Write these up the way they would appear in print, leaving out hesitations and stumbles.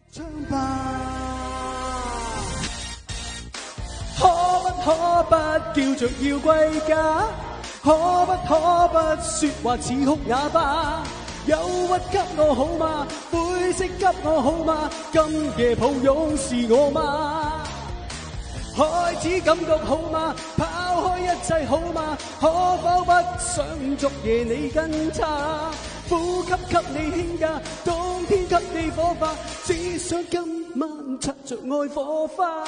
唱吧，可不叫着要歸家？可不說話似哭啞巴？憂鬱給我好嗎？灰色給我好嗎？今夜抱擁是我嗎？開始感覺好嗎？拋開一切好嗎？可否不想逐夜你跟他？呼吸給你輕價，冬天給你火花，只想今晚擦着愛火花。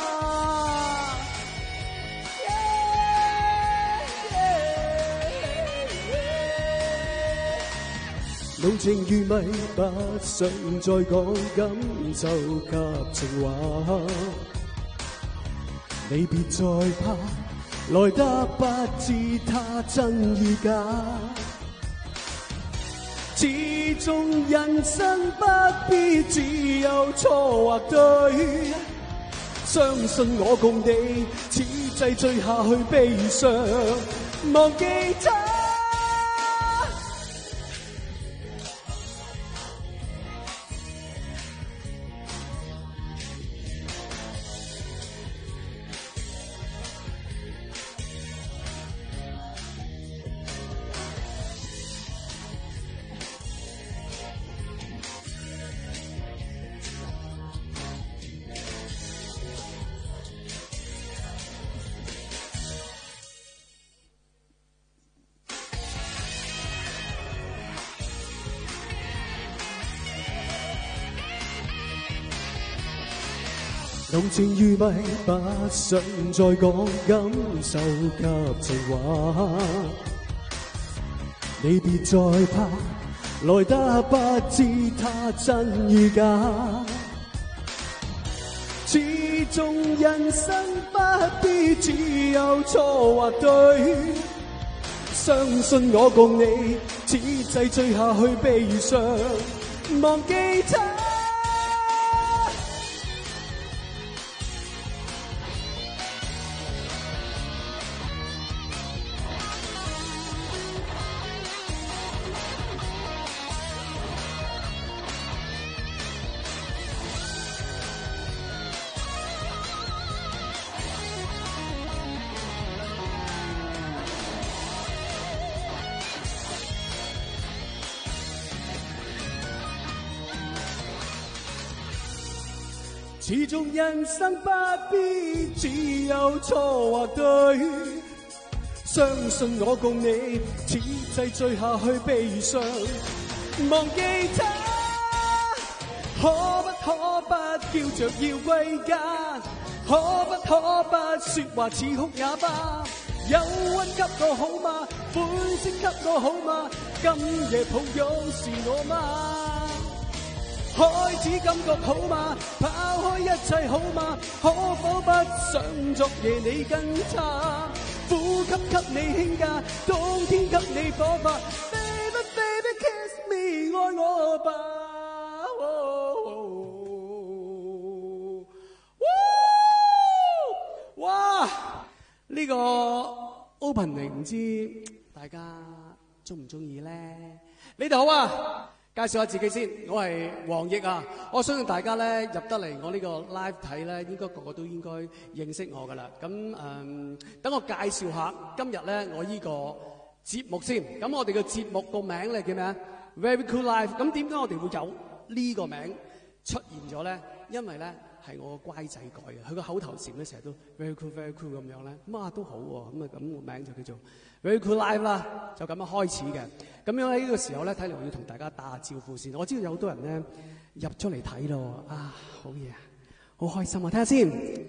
濃情如迷，不想再講感受及情話。你別再怕，來得不知他真與假。始終人生不必只有錯或對，相信我共你，此際醉下去悲傷，忘記他。濃情如迷，不想再講感受及情話。你別再怕，來得不知他真與假。始終人生不必只有錯或對，相信我共你，此際醉下去悲傷，忘記他。始終人生不必只有錯或對，相信我共你，此際醉下去悲傷，忘記他。可不叫着要歸家？可不說話似哭啞巴？憂鬱給我好嗎？灰色給我好嗎？今夜抱擁是我嗎？開始感覺好嗎？拋開一切好嗎？可否不想昨夜你跟他？呼吸給你輕價，冬天給你火花。Baby baby kiss me， 愛我吧。哇！呢個 opening 唔知大家中唔中意咧？你哋好啊！介紹下自己先，我係黃奕啊！我相信大家咧入得嚟我呢個 live 睇咧，應該個個都應該認識我噶啦。咁等我介紹下今日咧我呢個節目先。咁我哋嘅節目個名咧叫咩啊 ？Very Cool Live。咁點解我哋會有呢個名出現咗咧？因為咧係我個乖仔改嘅，佢個口頭禪咧成日都 Very Cool Very Cool 咁樣咧，咁啊都好喎。咁啊咁個名就叫做Very Cool Live 啦，就咁樣開始嘅。咁樣喺呢個時候咧，睇嚟我要同大家打下招呼先。我知道有好多人咧入咗嚟睇咯，啊好嘢啊，好開心啊！睇下先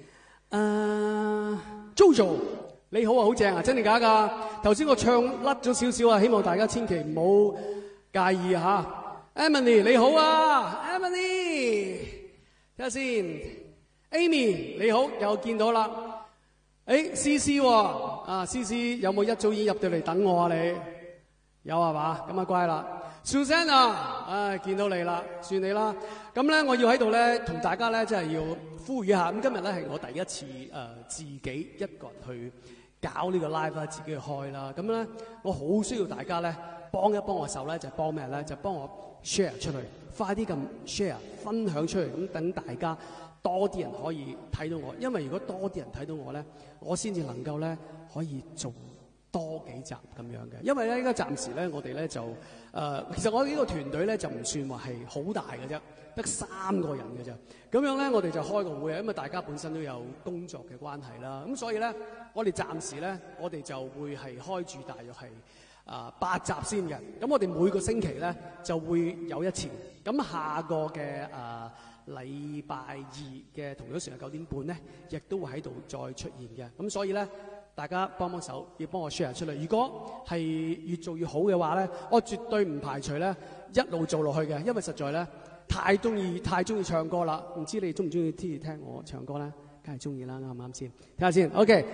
，Jojo 你好啊，好正啊，真定假㗎？頭先我唱甩咗少少啊，希望大家千祈唔好介意嚇。Emily 你好啊 ，Emily 睇下先 ，Amy 你好，又見到啦。CC 喎，啊 CC 有冇一早已經入到嚟等我啊？你有係嘛？咁啊乖啦。Susanna， 見到你啦，算你啦。咁咧，我要喺度咧同大家咧，真係要呼籲一下。咁今日咧係我第一次自己一個人去搞呢個 live 啦，自己去開啦。咁咧，我好需要大家咧幫一幫我手咧，就係幫咩咧？就幫我 share 出去，快啲咁 share 分享出去，咁等大家多啲人可以睇到我。因為如果多啲人睇到我咧，我先至能夠咧可以做多幾集咁樣嘅。因為咧而家暫時咧我哋咧就其實我呢個團隊咧就唔算話係好大嘅啫，得3個人嘅啫。咁樣咧我哋就開個會啊，因為大家本身都有工作嘅關係啦。咁所以咧我哋暫時咧我哋就會係開住大約係8集先嘅。咁我哋每個星期咧就會有一次。咁下個嘅禮拜二嘅同樣時間9點半咧，亦都會喺度再出現嘅。咁所以咧，大家幫幫手，要幫我 share 出嚟。如果係越做越好嘅話咧，我絕對唔排除咧一路做落去嘅，因為實在咧太中意唱歌啦。唔知你中唔中意聽我唱歌咧？梗係中意啦，啱唔啱先？睇下先。OK，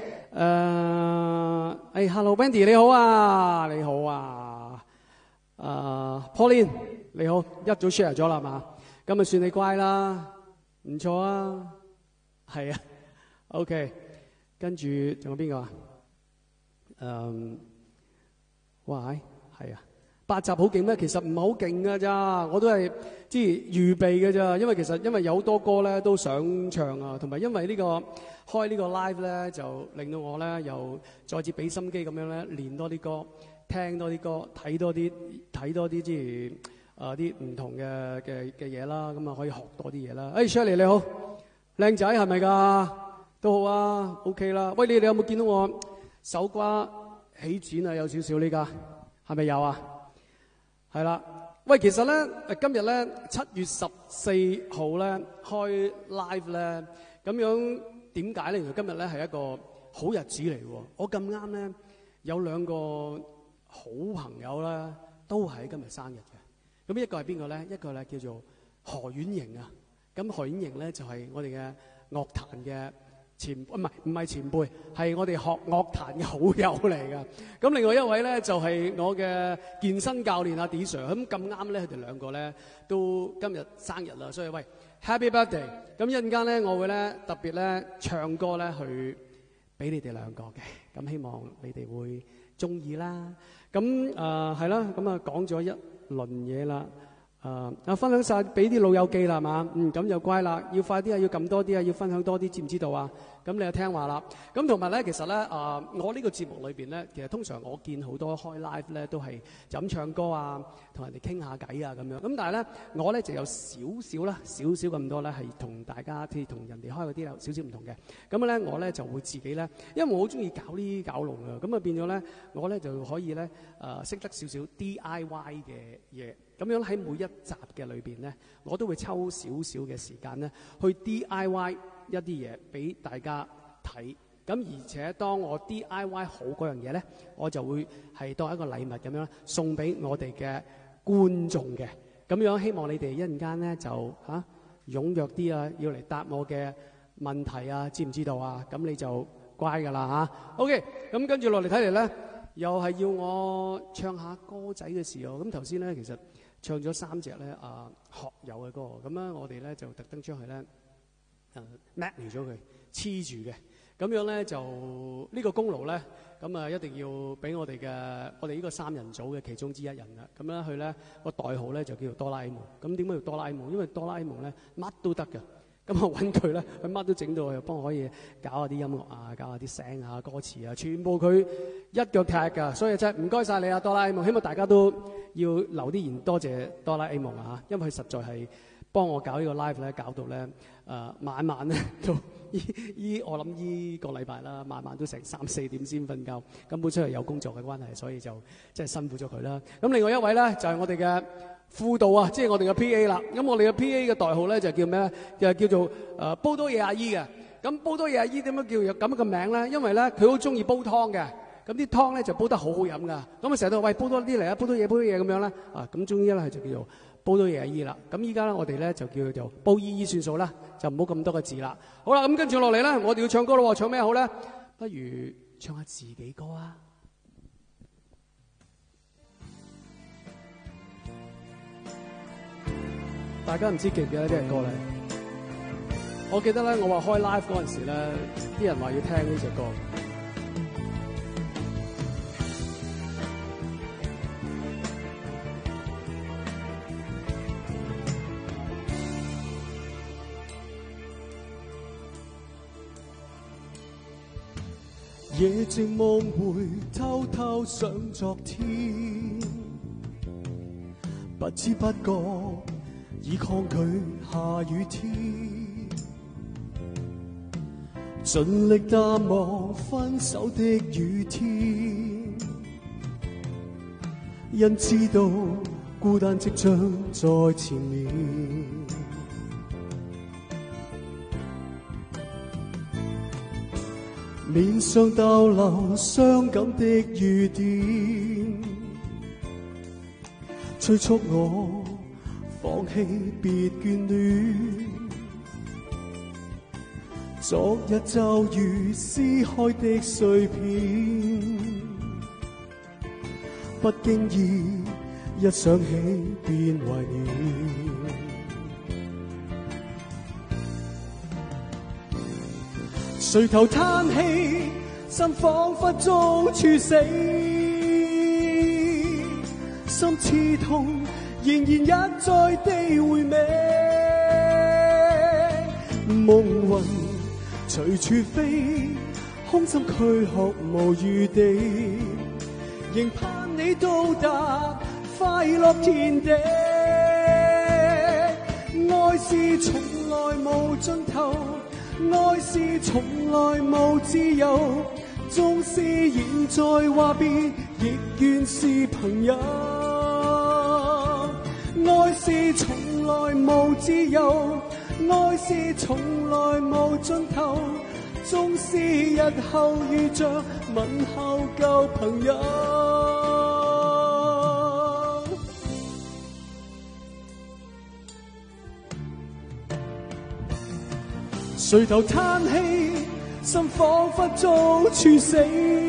Hello Wendy 你好啊，你好啊。Pauline 你好，一早 share 咗啦嘛？咁咪算你乖啦，唔錯啊，係啊 ，OK， 跟住仲有邊個啊？哇，係啊，8集好勁咩？其實唔係好勁噶咋，我都係即係預備嘅咋，因為有好多歌咧都想唱啊，同埋因為開呢個 live 咧，就令到我咧又再次俾心機咁樣咧練多啲歌，聽多啲歌，睇多啲即係。啲唔同嘅嘢啦，咁啊可以學多啲嘢啦。Shirley 你好，靚仔係咪㗎？都好啊 ，OK 啦。喂，你哋有冇見到我手瓜起剪啊？有少少呢家，係咪有啊？係啦。喂，其實咧今日咧7月14號咧開 live 咧，咁樣點解咧？原來今日咧係一個好日子嚟喎。我咁啱咧有2個好朋友咧，都係今日生日嘅。咁一個係邊個咧？一個咧叫做何婉瑩啊。咁何婉瑩咧就係我哋嘅樂壇嘅唔係前輩，係我哋學樂壇嘅好友嚟㗎。咁另外一位咧就係我嘅健身教練阿 D Sir。咁咁啱咧，佢哋2個咧都今日生日啦，所以喂 Happy Birthday！ 咁一陣間咧，我會咧特別咧唱歌咧去俾你哋2個嘅。咁希望你哋會中意啦。咁係啦，咁啊講咗一輪嘢啦，分享晒俾啲老友記啦，係嘛？咁就乖啦，要快啲啊，要撳多啲啊，要分享多啲，知唔知道啊？咁你就聽話啦。咁同埋咧，其實咧，我呢個節目裏邊咧，其實通常我見好多開 live 咧都係就咁唱歌啊，同人哋傾下偈啊咁樣。咁但係咧，我咧就有少少咁多咧係同大家即係同人哋開嗰啲有少少唔同嘅。咁咧，我咧就會自己咧，因為我好中意搞呢搞龍啊，咁啊變咗咧，我咧就可以咧識得少少 DIY 嘅嘢。咁樣喺每一集嘅裏邊咧，我都會抽少少嘅時間咧，去 DIY 一啲嘢俾大家睇。咁而且當我 DIY 好嗰樣嘢咧，我就會係當一個禮物咁樣送俾我哋嘅觀眾嘅。咁樣希望你哋一陣間咧就踴躍啲啊，要嚟答我嘅問題啊，知唔知道啊？咁你就乖㗎啦嚇。OK， 咁跟住落嚟睇嚟咧，又係要我唱下歌仔嘅時候。咁頭先咧其實唱咗3隻咧學友嘅歌，咁咧我哋咧就特登將佢咧match 咗佢黐住嘅，咁樣咧就呢個功勞咧，咁一定要俾我哋呢個3人組嘅其中之一人啦。咁咧佢咧個代號咧就叫做哆啦 A 夢。咁點解叫哆啦 A 夢？因為哆啦 A 夢咧乜都得㗎。咁我揾佢咧，佢乜都整到，又幫我可以搞下啲音樂啊，搞下啲聲啊、歌詞啊，全部佢一腳踢㗎。所以真係唔該晒你啊，哆啦 A 夢！希望大家都要留啲言，多謝哆啦 A 夢啊，因為佢實在係幫我搞呢個 live 咧，搞到咧晚晚咧都我諗依個禮拜啦，晚晚都成3、4點先瞓覺。根本出嚟有工作嘅關係，所以就真係辛苦咗佢啦。咁另外一位咧就係我哋嘅輔導啊，即係我哋嘅 PA 啦。咁我哋嘅 PA 嘅代號咧就叫咩咧？就叫做煲多嘢阿姨嘅。咁煲多嘢阿姨點樣叫有咁嘅名咧？因為咧佢好中意煲湯嘅。咁啲湯咧就煲得好好飲噶。咁啊成日都喂煲多啲嚟啊，煲多嘢咁樣咧。咁終於咧就叫做煲多嘢阿姨啦。咁依家咧我哋咧就叫做煲姨姨算數啦，就唔好咁多個字啦。好啦，咁跟住落嚟咧，我哋要唱歌咯。唱咩好咧？不如唱下自己歌啊！大家唔知記唔記得呢隻歌咧？我記得咧，我話開 live 嗰陣時咧，啲人話要聽呢隻歌。 夜靜夢回，偷偷想昨天，不知不覺已抗拒下雨天，盡力淡忘分手的雨天，因知道孤單即將在前面，面上逗留傷感的雨點，催促我放棄別眷戀。昨日就如撕開的碎片，不經意一想起便懷念。垂頭嘆氣，心彷彿遭處死，心刺痛，仍然一再地回味。夢魂隨處飛，空心軀殼無餘地，仍盼你到達快樂田地。愛是從來無盡頭，愛是從來無自由，縱使現在話別，亦願是朋友。愛是從來無自由，愛是從來無盡頭，縱使日後遇着，問候舊朋友。垂頭嘆氣，心彷彿遭處死，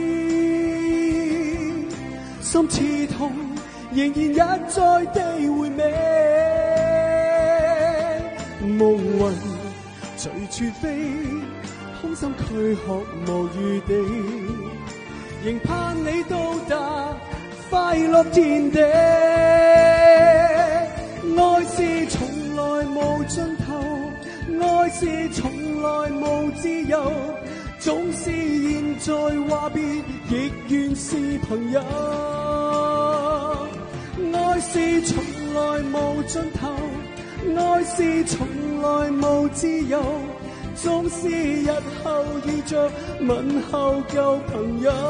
心刺痛，仍然一再地回味。夢魂隨處飛，空心軀殼無餘地，仍盼你到達快樂田地。愛是從來無盡頭，愛是從來無自由，縱使現在話別，亦願是朋友。愛是從來無盡頭，愛是從來無自由，縱使日後遇着，問候舊朋友。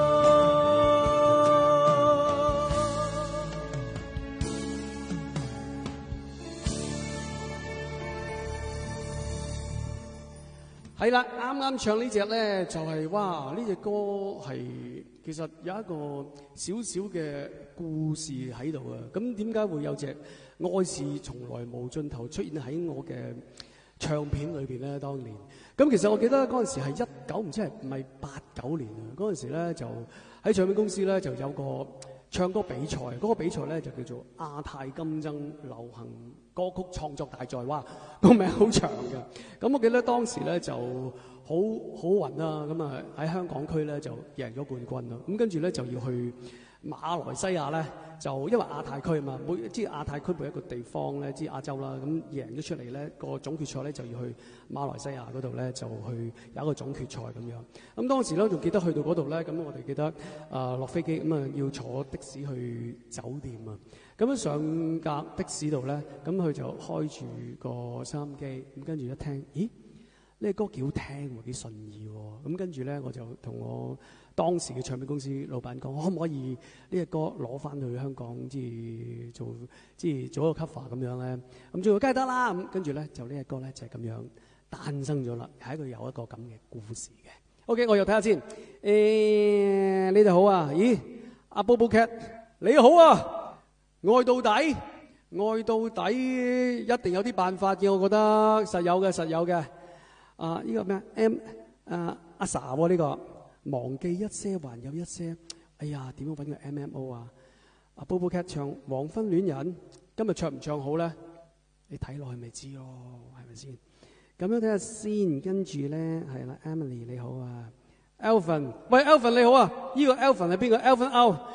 係啦，啱啱唱呢隻咧就係、哇！呢隻歌係其實有一個少少嘅故事喺度啊。咁點解會有隻愛是從來無盡頭出現喺我嘅唱片裏邊咧？當年咁其實我記得嗰陣時係19唔知係唔係89年啊。嗰陣時咧就喺唱片公司咧就有個唱歌比賽，嗰個比賽咧就叫做亞太金爭流行歌曲創作大賽。哇，個名好長嘅。咁我記得當時咧就好運啦。咁啊喺香港區咧就贏咗冠軍啦。咁跟住咧就要去馬來西亞咧，就因為亞太區啊嘛，即係亞太區每一個地方咧，即係亞洲啦。咁贏咗出嚟咧，個總決賽咧就要去馬來西亞嗰度咧，就去有一個總決賽咁樣。咁當時咧仲記得去到嗰度咧，咁我哋記得落飛機咁啊要坐的士去酒店啊。咁樣上架的士度咧，咁佢就開住個收音機，咁跟住一聽，咦？呢個歌幾好聽喎，幾順意喎。咁跟住咧，我就同我當時嘅唱片公司老闆講，可唔可以呢隻歌攞翻去香港，即係做一個 cover 咁樣咧？咁最後梗係得啦。咁跟住咧，就呢隻歌咧就係咁樣誕生咗啦，係有一個咁嘅故事嘅。OK， 我又睇下先。你哋好啊？咦，阿 Bobo Cat 你好啊！愛到底，愛到底一定有啲辦法嘅，我覺得實有嘅，實有嘅。呢個咩阿 Sa 喎，呢個忘記一些還有一些。哎呀，點樣揾個 MMO 啊？阿 Bobo Cat 唱《黃昏戀人》，今日唱唔唱好咧？你睇落去咪知咯，係咪先？咁樣睇下先，跟住咧係啦 ，Emily 你好啊 ，Alvin， 喂 Alvin 你好啊，呢個 Alvin 係邊個 ？Alvin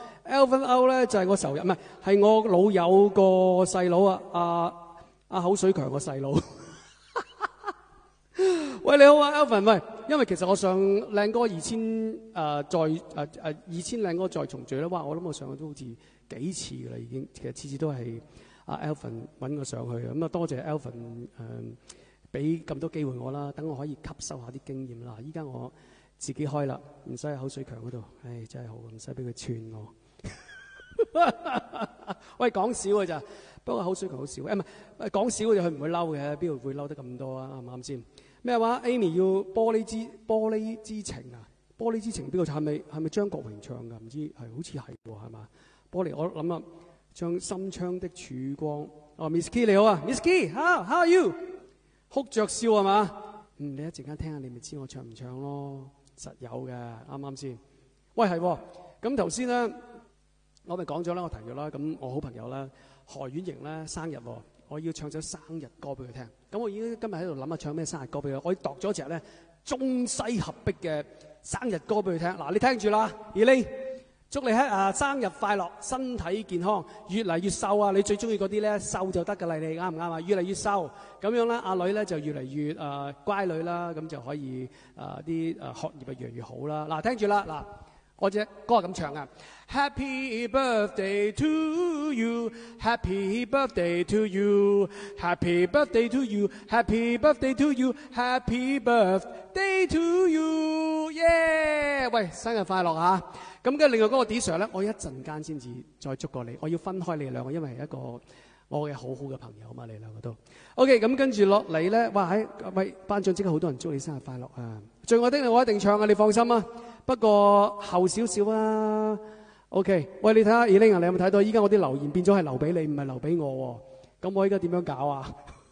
Out 咧就係我仇人，唔係我老友個細佬啊，阿口水強個細佬。喂你好啊 Alvin， 喂因為其實我上靚歌2000靚歌再重聚咧，哇！我諗我上去都好似幾次㗎啦，已經。其實次次都係阿 Alvin 揾我上去嘅。咁啊，多謝 Alvin 俾咁多機會我啦，等我可以吸收下啲經驗啦。依家我自己開啦，唔使喺口水強嗰度。唉，真係好，唔使俾佢串我。喂，講少㗎咋？不過口水強好少。唔係講少嘅，佢唔會嬲嘅，邊度會嬲得咁多啊？啱唔啱先？咩話 ？Amy 要玻璃之情啊！玻璃之情邊個唱？係咪張國榮唱㗎？唔知係，好似係喎，係嘛？玻璃，我諗啊，唱心窗的曙光。哦 ，Miss Key 你好啊 ，Miss Key，how are you？ 哭着笑係嘛？你一陣間聽下，你咪知我唱唔唱咯。實有嘅，啱啱先？喂，係喎。咁頭先咧，我咪講咗啦，我提咗啦。咁我好朋友咧，何婉瑩咧生日喎，我要唱首生日歌俾佢聽。咁我已經今日喺度諗下唱咩生日歌俾佢。我度咗隻咧中西合璧嘅生日歌俾佢聽。嗱，你聽住啦 Elaine 祝你生日快樂，身體健康，越嚟越瘦啊！你最中意嗰啲咧瘦就得㗎啦，你啱唔啱啊？越嚟越瘦，咁樣咧，阿女咧就越嚟越乖女啦，咁就可以啲學業越嚟越好啦。嗱，聽住啦，嗱，我隻歌係咁唱啊 ！Happy birthday to you, Happy birthday to you, Happy birthday to you, Happy birthday to you, Happy birthday to you， 耶！喂，生日快樂啊！咁嘅另外嗰個 D Sir 咧，我一陣間先至再祝過你，我要分開你哋兩個，因為係一個我嘅好好嘅朋友嘛，你兩個都 OK。咁跟住落嚟咧，哇喺喂頒獎即刻好多人祝你生日快樂啊！最愛的你我一定唱啊，你放心啊。不過後少少啊 ，OK。喂，你睇下 Elaine 啊，你有冇睇到？依家我啲留言變咗係留俾你，唔係留俾我喎。咁我依家點樣搞啊？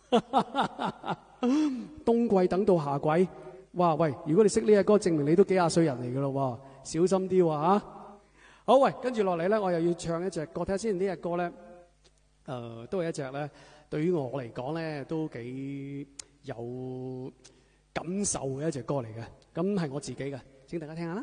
冬季等到夏季，哇喂！如果你識呢隻歌，證明你都幾廿歲人嚟噶咯喎。小心啲喎嚇！好，喂，跟住落嚟咧，我又要唱一隻歌，睇下先。呢隻歌咧，都係一隻咧，對於我嚟講咧，都幾有感受嘅一隻歌嚟嘅。咁係我自己嘅，請大家聽下啦。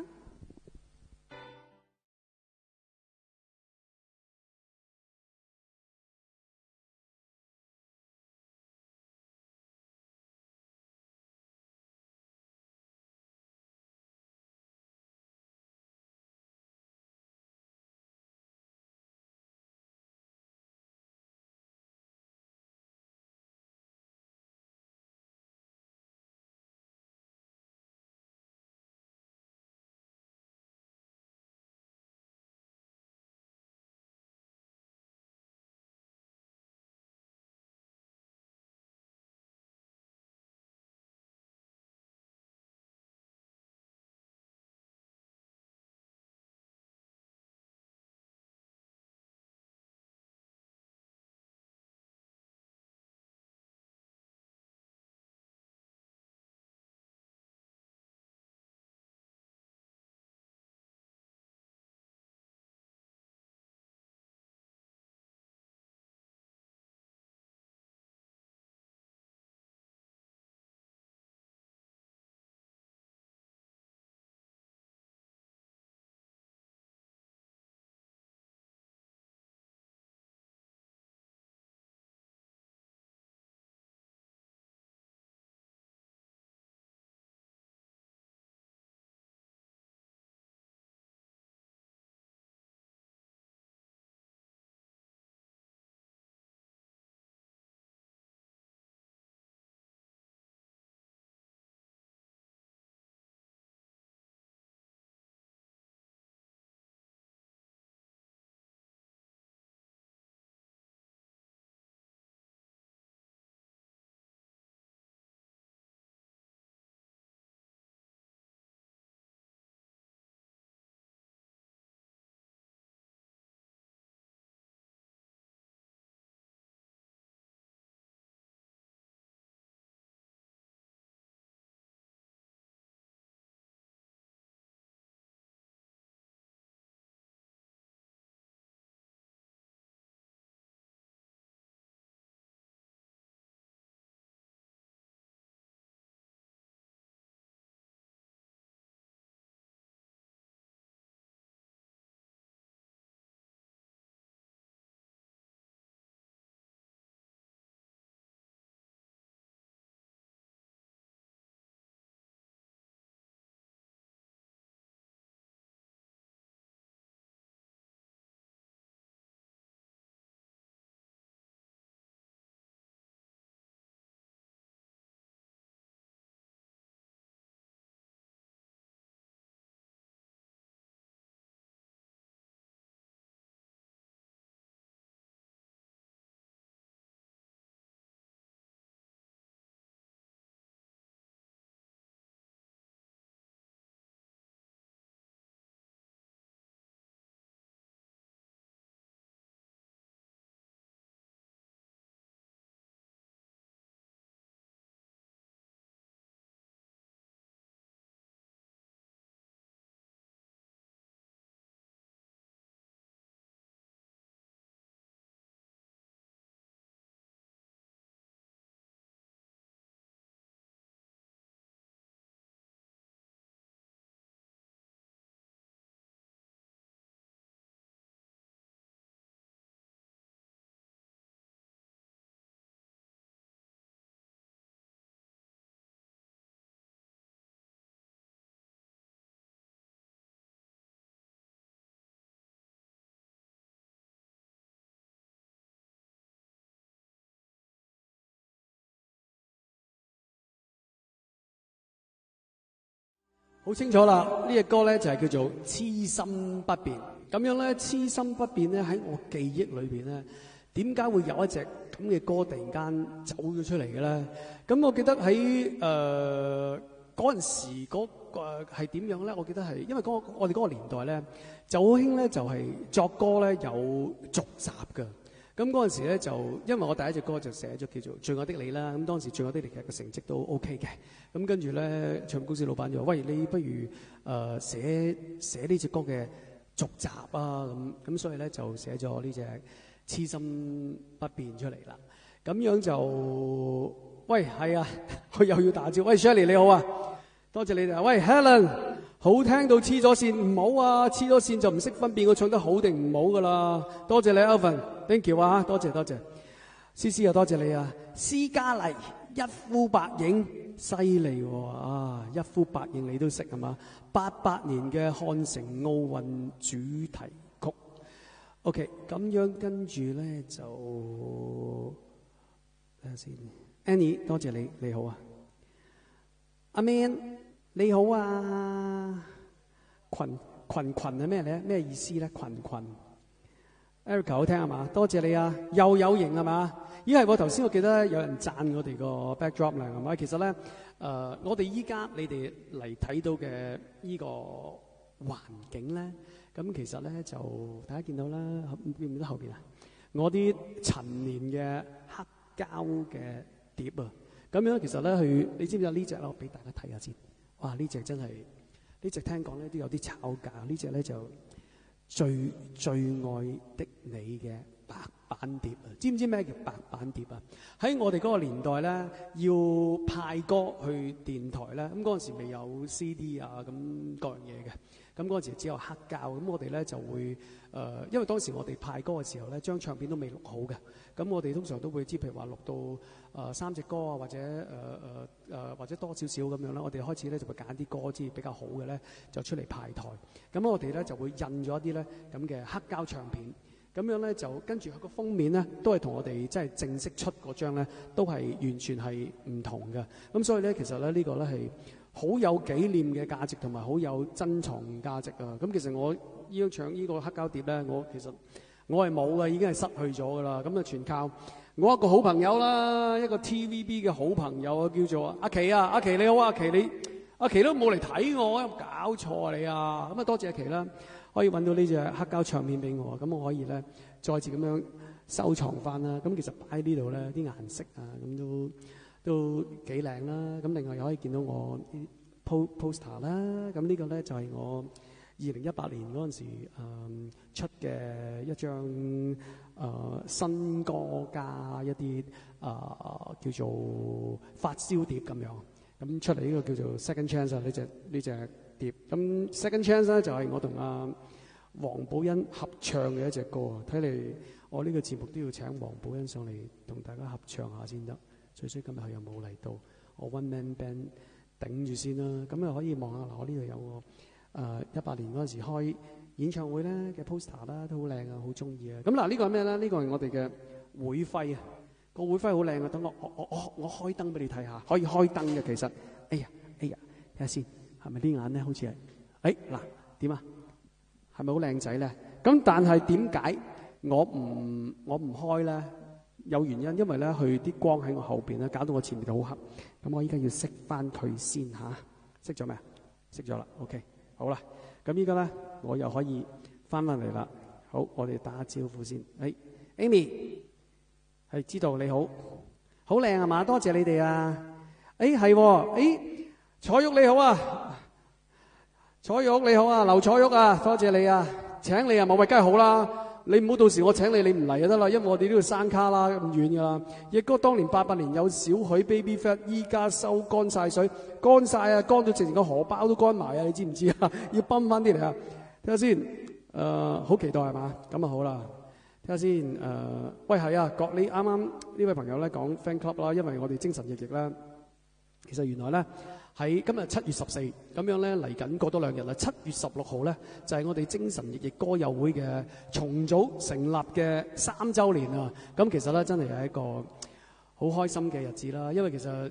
好清楚啦，呢隻歌咧就係叫做痴心不變。咁樣咧，痴心不變咧喺我記憶裏邊咧，點解會有一隻咁嘅歌突然間走咗出嚟嘅咧？咁我記得喺嗰陣時嗰個係點樣咧？我記得係因為我哋嗰個年代咧就好興咧，就係作歌咧有續集㗎。咁嗰陣時咧就因為我第一隻歌就寫咗叫做《最愛的你》啦，咁當時《最愛的你》其實個成績都 OK 嘅，咁跟住咧唱片公司老闆就話：喂，你不如寫呢隻歌嘅續集啊，咁所以咧就寫咗呢隻《痴心不變》出嚟啦。咁樣就喂係啊，我又要打招呼。喂 Shirley 你好啊，多謝你哋。喂 Helen， 好聽到黐咗線，唔好啊，黐咗線就唔識分辨我唱得好定唔好噶啦。多謝你 Alvin。Thank you 啊，多謝。思思啊，多謝你啊。施嘉麗一呼百應，犀利喎啊！一呼百應你都識係嘛？88年嘅漢城奧運主題曲。OK， 咁樣跟住咧就睇下先。Annie， 多謝你，你好啊。阿 Man， 你好啊。群係咩咧？咩意思咧？群。Erica 好聽係嘛？多謝你啊！又有型係嘛？咦係喎，頭先我記得有人讚我哋個 backdrop 靚係嘛？其實咧，我哋依家你哋嚟睇到嘅依個環境咧，咁其實咧就大家見到啦，見唔見到後邊啊？我啲陳年嘅黑膠嘅碟啊，咁樣其實咧你知唔知呢隻咧？我俾大家睇下先。哇！呢隻真係呢隻聽講咧都有啲炒價，呢隻咧就。最愛的你嘅白板碟啊！知唔知咩叫白板碟啊？喺我哋嗰個年代咧，要派歌去電台咧，咁嗰陣時未有 CD 啊，咁各樣嘢嘅。咁嗰陣時只有黑膠，咁我哋咧就會因為當時我哋派歌嘅時候咧，張唱片都未錄好嘅。咁我哋通常都會知，譬如話錄到3隻歌啊，或者或者多少少咁樣啦。我哋開始咧就會揀啲歌之比較好嘅咧，就出嚟派台。咁我哋咧就會印咗一啲咧咁嘅黑膠唱片。咁樣咧就跟住佢個封面咧，都係同我哋即係正式出嗰張咧，都係完全係唔同嘅。咁所以咧，其實咧呢個咧係好有紀念嘅價值，同埋好有珍藏價值啊！咁其實我要唱呢個黑膠碟咧，其實我係冇嘅，已經係失去咗噶啦。咁啊，全靠我一個好朋友啦，一個 TVB 嘅好朋友啊，叫做阿琪啊。阿琪你好啊，阿琪都冇嚟睇我，有冇搞錯啊你啊？咁啊，多謝阿琪啦。可以揾到呢隻黑膠唱片俾我，咁我可以咧再次咁樣收藏翻啦。咁其實擺喺呢度咧，啲顏色啊，咁都幾靚啦。咁另外又可以見到我啲 poster 啦。咁呢個咧就係我2018年嗰陣時出嘅一張新歌加一啲叫做發燒碟咁樣。咁出嚟呢個叫做 Second Chance 啊，呢隻碟。咁 Second Chance 咧就係我同黃寶欣合唱嘅一隻歌啊！睇嚟我呢個節目都要請黃寶欣上嚟同大家合唱下先得。最衰今日佢又冇嚟到，我 One Man Band 頂住先啦。咁又可以望下嗱，我呢度有個18年嗰陣時開演唱會咧嘅 poster 啦，都好靚啊，好中意啊！咁嗱，呢個係咩咧？呢個係我哋嘅會徽啊！個會徽好靚啊！等我開燈俾你睇下，可以開燈嘅其實。哎呀，睇下先，係咪啲眼咧好似係？嗱點啊？係咪好靚仔咧？咁但係點解我唔開咧？有原因，因為咧佢啲光喺我後邊咧，搞到我前面好黑。咁我依家要熄翻佢先嚇。熄咗未啊？熄咗啦。OK， 好啦。咁依家咧我又可以翻嚟啦。好，我哋打下招呼先。Amy 係知道你好，好靚係嘛？多謝你哋啊！係喎，彩玉你好啊！彩玉你好啊，劉彩玉啊，多謝你啊，請你啊，冇咪梗係好啦。你唔好到時我請你，你唔嚟就得啦，因為我哋呢度山卡啦咁遠噶啦。亦哥當年88年有少許 baby fat， 依家收乾晒水，乾晒啊，乾到直情個荷包都乾埋啊！你知唔知啊？要泵翻啲嚟啊！睇下先，好期待係嘛？咁啊好啦，睇下先，喂係啊，你啱啱呢位朋友咧講 fan club 啦，因為我哋精神奕奕咧，其實原來咧。喺今日7月14咁樣咧，嚟緊過多2日啦。7月16號咧就係我哋精神奕奕歌友會嘅重組成立嘅3週年啊！咁其實咧真係一個好開心嘅日子啦，因為其實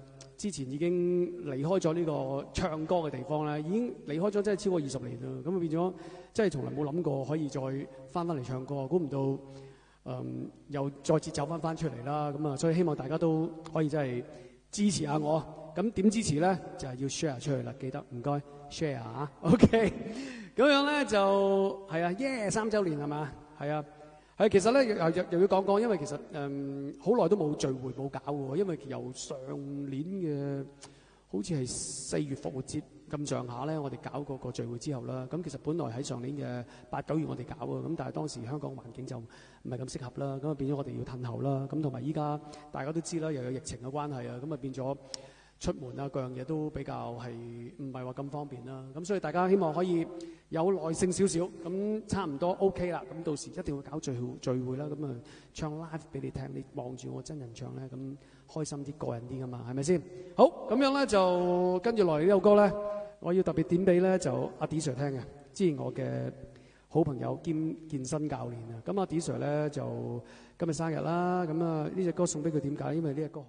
之前已經離開咗呢個唱歌嘅地方咧，已經離開咗真係超過20年啦。咁啊變咗，真係從來冇諗過可以再翻嚟唱歌，估唔到又再次走翻出嚟啦。咁啊，所以希望大家都可以真係支持下我。咁點支持咧？就係要 share 出去啦，記得唔該 share 啊。OK， 咁樣咧就係啊，3週年係嘛？係啊。係，其實咧又要講講，因為其實好耐都冇聚會冇搞喎，因為由上年嘅好似係4月復活節咁上下咧，我哋搞過個聚會之後啦，咁其實本來喺上年嘅8、9月我哋搞啊，咁但係當時香港環境就唔係咁適合啦，咁啊變咗我哋要褪後啦，咁同埋依家大家都知啦，又有疫情嘅關係啊，咁啊變咗出門啊，各樣嘢都比較係唔係話咁方便啦。咁所以大家希望可以有耐性少少，咁差唔多 OK 啦。咁到時一定會搞聚會啦。咁啊唱 live 俾你聽，你望住我真人唱咧，咁開心啲、過癮啲噶嘛，係咪先？好，咁樣咧就跟住落嚟呢首歌咧，我要特別點俾咧就阿 D Sir 聽嘅，之前我嘅好朋友兼健身教練啊。咁阿 D Sir 咧就今日生日啦，咁啊呢隻歌送俾佢點解？因為呢隻歌好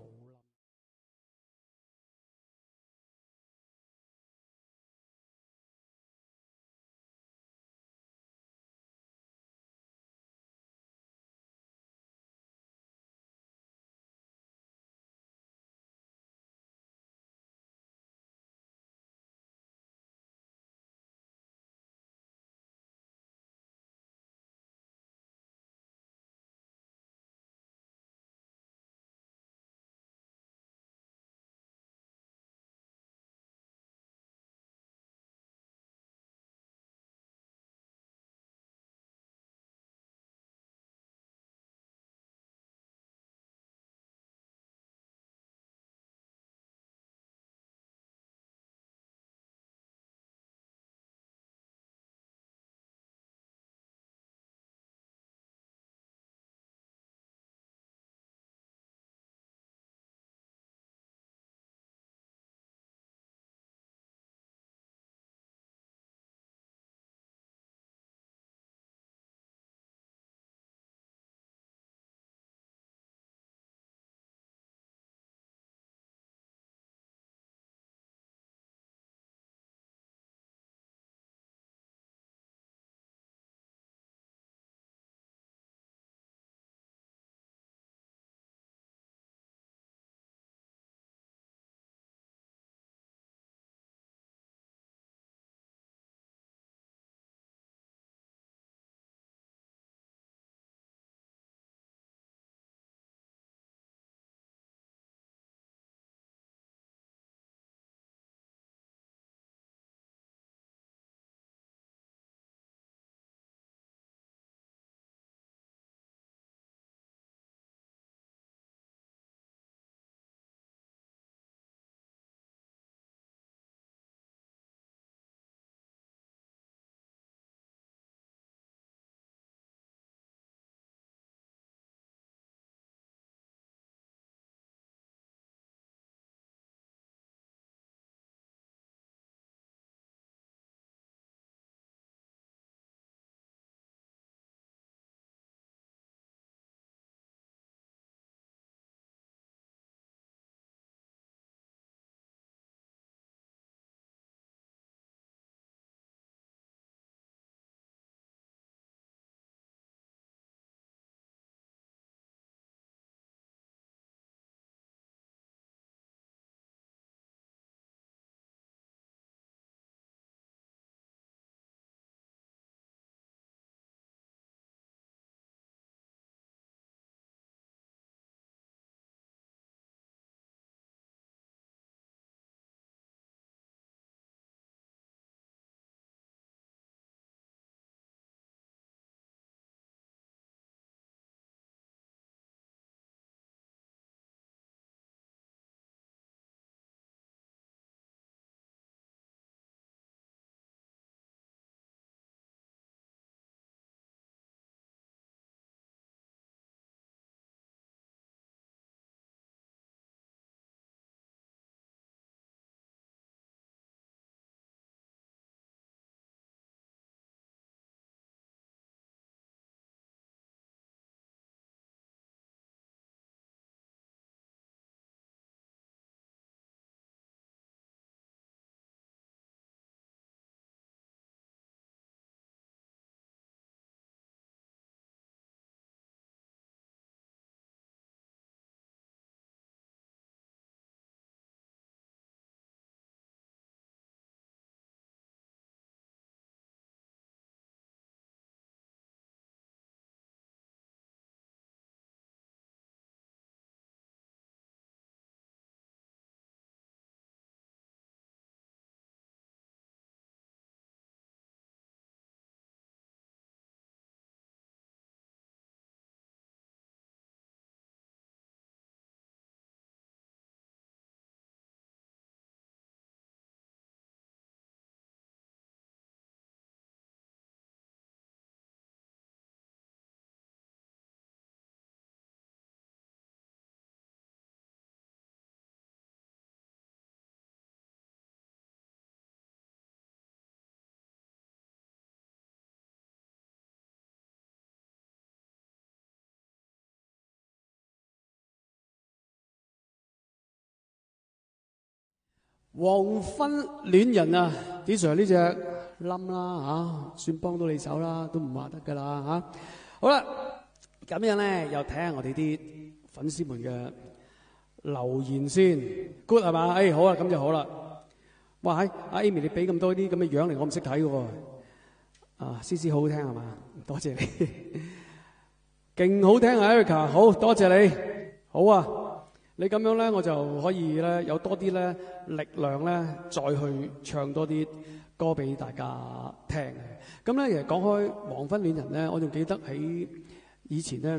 黃昏戀人啊，D Sir 呢隻冧啦嚇，算幫到你手啦，都唔話得噶啦嚇。好啦，咁樣咧又睇下我哋啲粉絲們嘅留言先 ，good 係嘛？誒好啦，咁就好啦。哇係，阿 Amy 你俾咁多啲咁嘅樣嚟，我唔識睇嘅喎。啊，C C 好好聽係嘛？多謝你，勁好聽啊 Erica， 好多謝你，好啊。你咁樣咧，我就可以咧有多啲咧力量咧，再去唱多啲歌俾大家聽嘅。咁咧，其實講開黃昏戀人咧，我仲記得喺以前咧，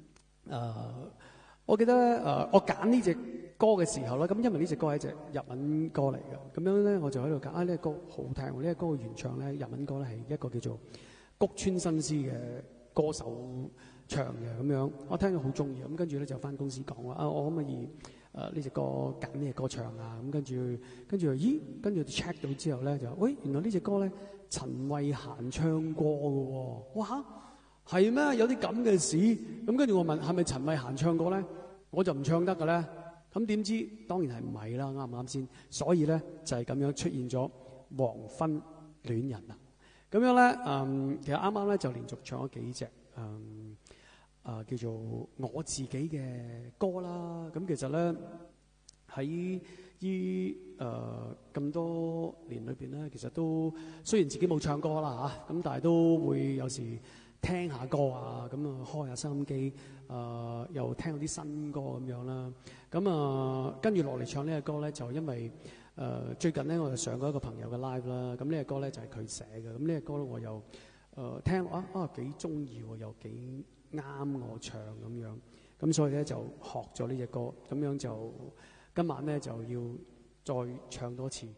我記得我揀呢隻歌嘅時候咧，咁因為呢隻歌係一隻日文歌嚟嘅，咁樣咧我就喺度揀呢隻歌好聽。呢隻歌嘅原唱咧，日文歌咧係一個叫做谷川新司嘅歌手唱嘅咁樣，我聽咗好中意，咁跟住咧就翻公司講話我可唔可以呢隻歌揀呢隻歌唱啊？咁跟住咦，跟住 check 到之後咧就喂，原來呢隻歌咧陳慧嫻唱過嘅喎，哇係咩？有啲咁嘅事？咁跟住我問係咪陳慧嫻唱過咧？我就唔唱得嘅咧。咁點知當然係唔係啦，啱唔啱先？所以咧就係咁樣出現咗黃昏戀人啦。咁樣咧其實啱啱咧就連續唱咗幾隻叫做我自己嘅歌啦。咁其實咧喺咁多年裏邊咧，其實都雖然自己冇唱歌啦嚇，咁但係都會有時聽下歌啊，咁啊開下收音機，又聽到啲新歌咁樣啦。咁跟住落嚟唱呢個歌咧，就因為最近咧我就上過一個朋友嘅 live 啦。咁呢個歌咧就係佢寫嘅。咁呢個歌咧我又聽幾中意喎，又幾啱我唱咁樣。咁所以咧就學咗呢隻歌，咁樣就今晚咧就要再唱多次。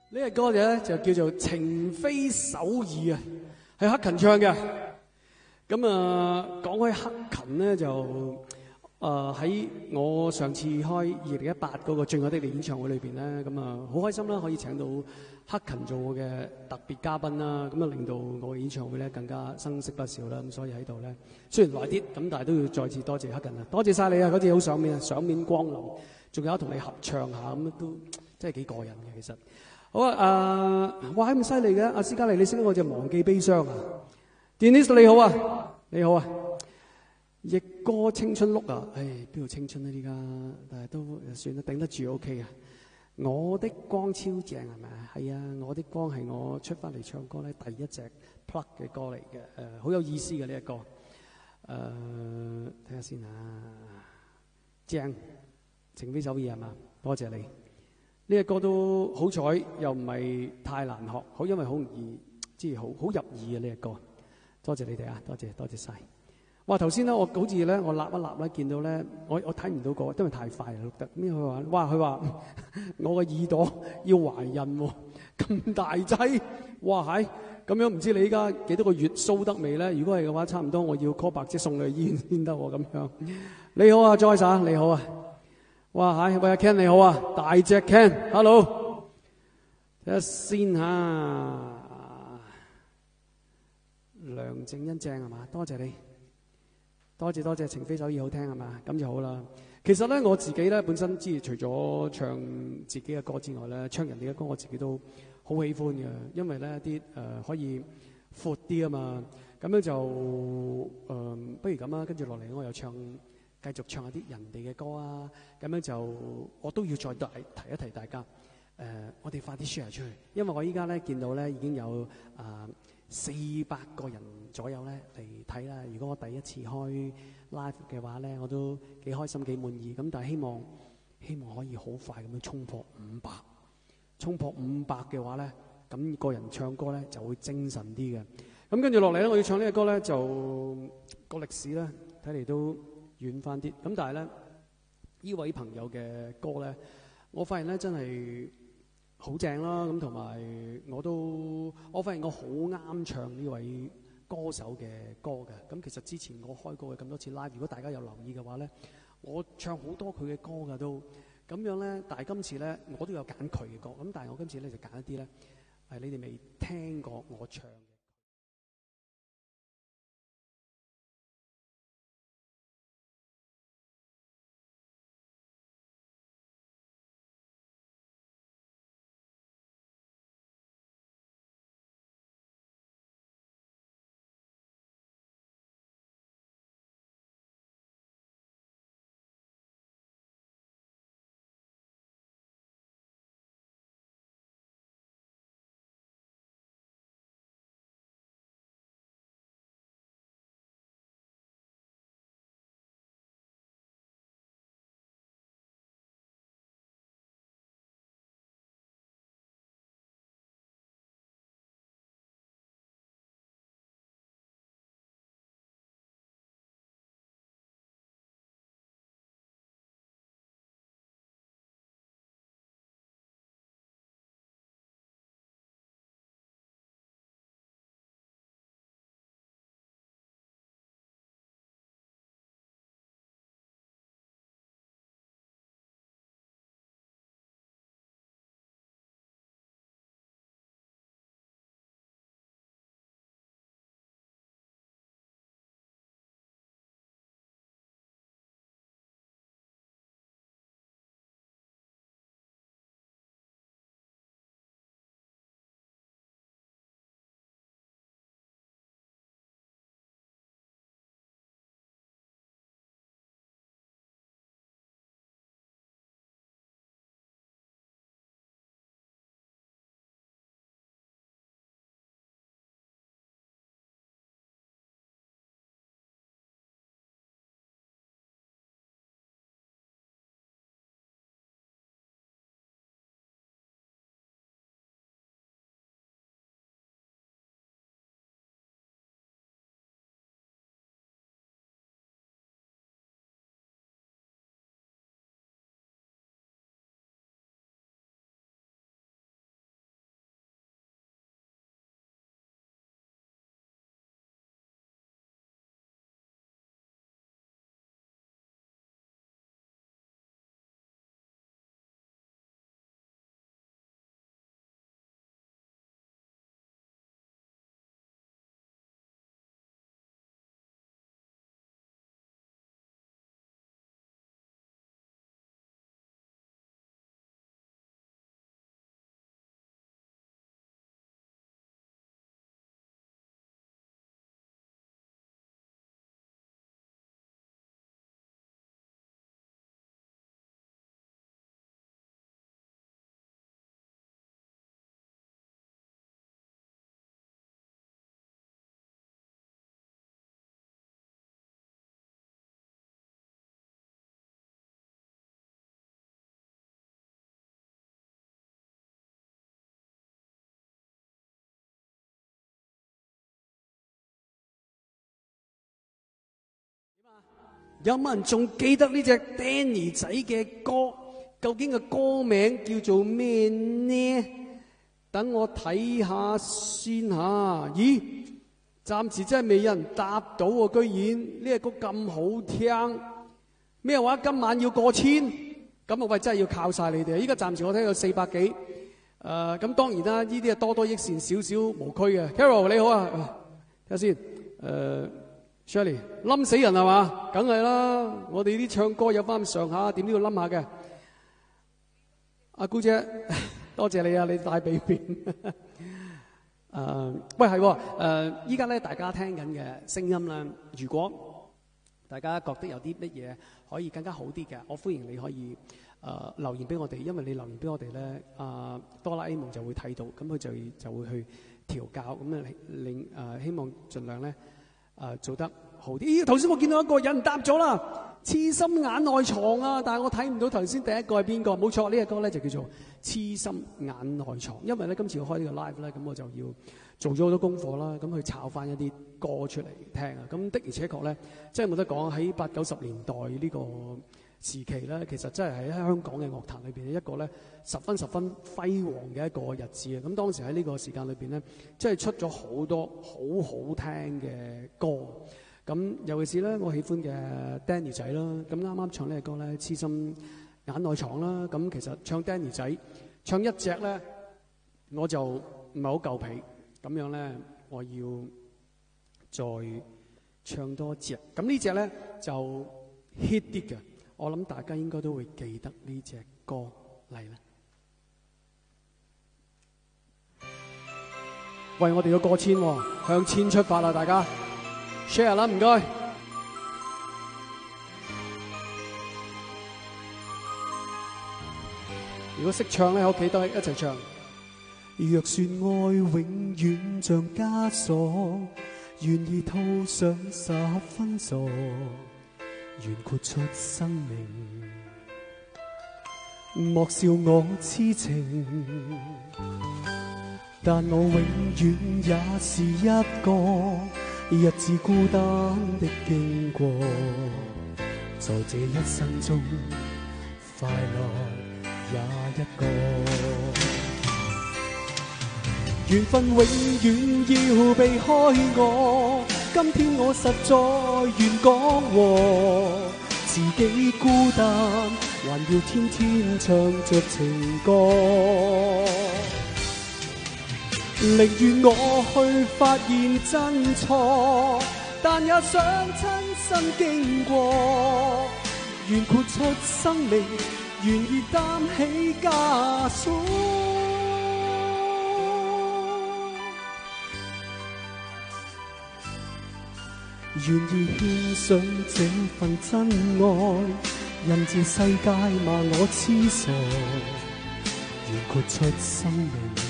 呢個歌咧就叫做《情非首爾》啊，係克勤唱嘅。咁啊，講開克勤咧就喺我上次開2018嗰個《最愛的你》演唱會裏邊咧，咁啊好開心啦，可以請到克勤做我嘅特別嘉賓啦，咁啊令到我嘅演唱會咧更加生色不少啦。咁所以喺度咧，雖然耐啲，咁但係都要再次多謝克勤啊，多謝晒你啊！嗰次好賞面啊，賞面光臨，仲有同你合唱下，咁都真係幾過癮嘅其實。好啊！哇，咁犀利嘅，阿斯嘉麗，你識得我隻忘記悲傷啊 ？Dennis 你好啊，你好啊！譯歌青春碌啊，唉，邊度青春啊？依家，但係都算啦，頂得住 OK 啊！我的光超正係咪啊？係啊，我的光係我出翻嚟唱歌咧第一隻 plug 嘅歌嚟嘅，好有意思嘅呢一個。睇下先啊，正情非首爾係嘛？多謝你。呢個歌都好彩，又唔係太難學，好因為好容易，即係好入耳嘅呢個歌。多謝你哋啊，多謝晒。哇！頭先咧，我好似咧，我立一立咧，見到咧，我睇唔到個，因為太快啦錄得。咁佢話：哇！佢話我個耳朵要懷孕喎，咁大劑，哇係！咁樣唔知你依家幾多個月蘇得未咧？如果係嘅話，差唔多我要 call 白姐送你去醫院先得喎。咁樣你好啊，Joyce你好啊。哇係，喂阿 Ken 你好啊，大隻 Ken，hello， 睇下先嚇，梁靜欣正係嘛？多謝你，多謝，情非首爾好聽係嘛？咁就好啦。其實咧我自己咧本身除咗唱自己嘅歌之外咧，唱人哋嘅歌我自己都好喜歡嘅，因為咧啲可以闊啲啊嘛。咁樣就不如咁啊，跟住落嚟我又繼續唱下啲人哋嘅歌啊，咁樣就我都要再提一提大家。我哋快啲 share 出去，因為我依家咧見到咧已經有400個人左右咧嚟睇啦。如果我第一次開 live 嘅話咧，我都幾開心幾滿意。咁但係希望可以好快咁樣衝破500嘅話咧，咁個人唱歌咧就會精神啲嘅。咁跟住落嚟咧，我要唱呢個歌咧就個歷史咧睇嚟都遠翻啲，咁但係咧，呢位朋友嘅歌咧，我發現咧真係好正啦，咁同埋我發現我好啱唱呢位歌手嘅歌嘅。咁其實之前我開過嘅咁多次 live，如果大家有留意嘅話咧，我唱好多佢嘅歌㗎都，咁樣咧，但係今次咧我都有揀佢嘅歌，咁但係我今次咧就揀一啲咧係你哋未聽過我唱嘅。 有冇人仲記得呢隻 Danny 仔嘅歌？究竟個歌名叫做咩呢？等我睇下先嚇。咦，暫時真係未有人答到喎！居然呢個歌咁好聽，咩話？今晚要過千，咁我喂真係要靠晒你哋。依家暫時我睇到400幾。咁當然啦，呢啲係多多益善，少少無拘嘅。Carol 你好啊，睇下先。Shirley 冧死人係嘛？梗係啦，我哋啲唱歌有翻上下，點都要冧下嘅。阿姑姐，多謝你啊，你帶俾面。喂係，依家咧大家聽緊嘅聲音咧，如果大家覺得有啲乜嘢可以更加好啲嘅，我歡迎你可以留言俾我哋，因為你留言俾我哋咧，多啦 A 夢就會睇到，咁佢就會去調教，咁令希望盡量咧做得好啲。咦，頭先我見到一個有人答咗啦，痴心眼內藏啊，但係我睇唔到頭先第一個係邊個。冇錯，呢個歌咧就叫做痴心眼內藏。因為咧今次我開呢個 live 咧，咁我就要做咗好多功課啦，咁去炒翻一啲歌出嚟聽啊。咁的而且確咧，真係冇得講，喺80、90年代呢個時期咧，其實真係喺香港嘅樂壇裏邊一個咧十分輝煌嘅一個日子啊！咁當時喺呢個時間裏邊咧，真係出咗好多好好聽嘅歌。咁尤其是咧，我喜歡嘅 Danny 仔啦，咁啱啱唱呢個歌咧，痴心眼內藏啦。咁其實唱 Danny 仔唱一隻咧，我就唔係好夠皮。咁樣咧，我要再唱多隻。咁呢隻咧就 hit 啲嘅。我諗大家應該都會記得呢隻歌嚟啦。喂，我哋要過千喎，向千出發啦！大家 share 啦，唔該。如果識唱咧，喺屋企都係一齊唱。 若說愛永遠像枷鎖，願意套上10分鎖，願豁出生命，莫笑我痴情，但我永遠也是一個日子孤單的經過，在這一生中快樂也一個，緣分永遠要避開我，今天我實在願講和，自己孤單還要天天唱着情歌，寧願我去發現真錯，但也想親身經過，願豁出生命，願意擔起枷鎖，願意獻上這份真愛，任這世界罵我痴傻，願豁出生命，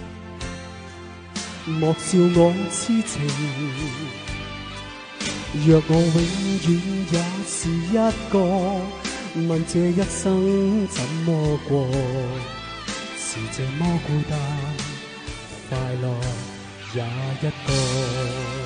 莫笑我痴情，若我永遠也是一個，問這一生怎麼過，是這麼孤單，快樂也一個。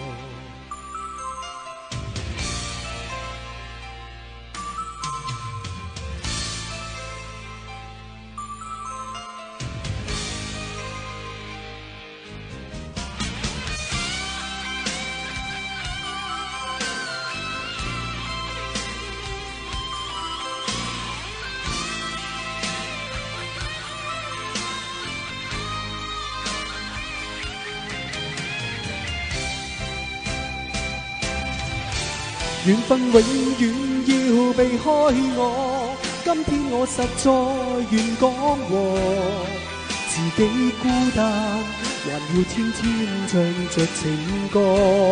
緣分永遠要避開我，今天我實在願講和，自己孤單還要天天唱着情歌，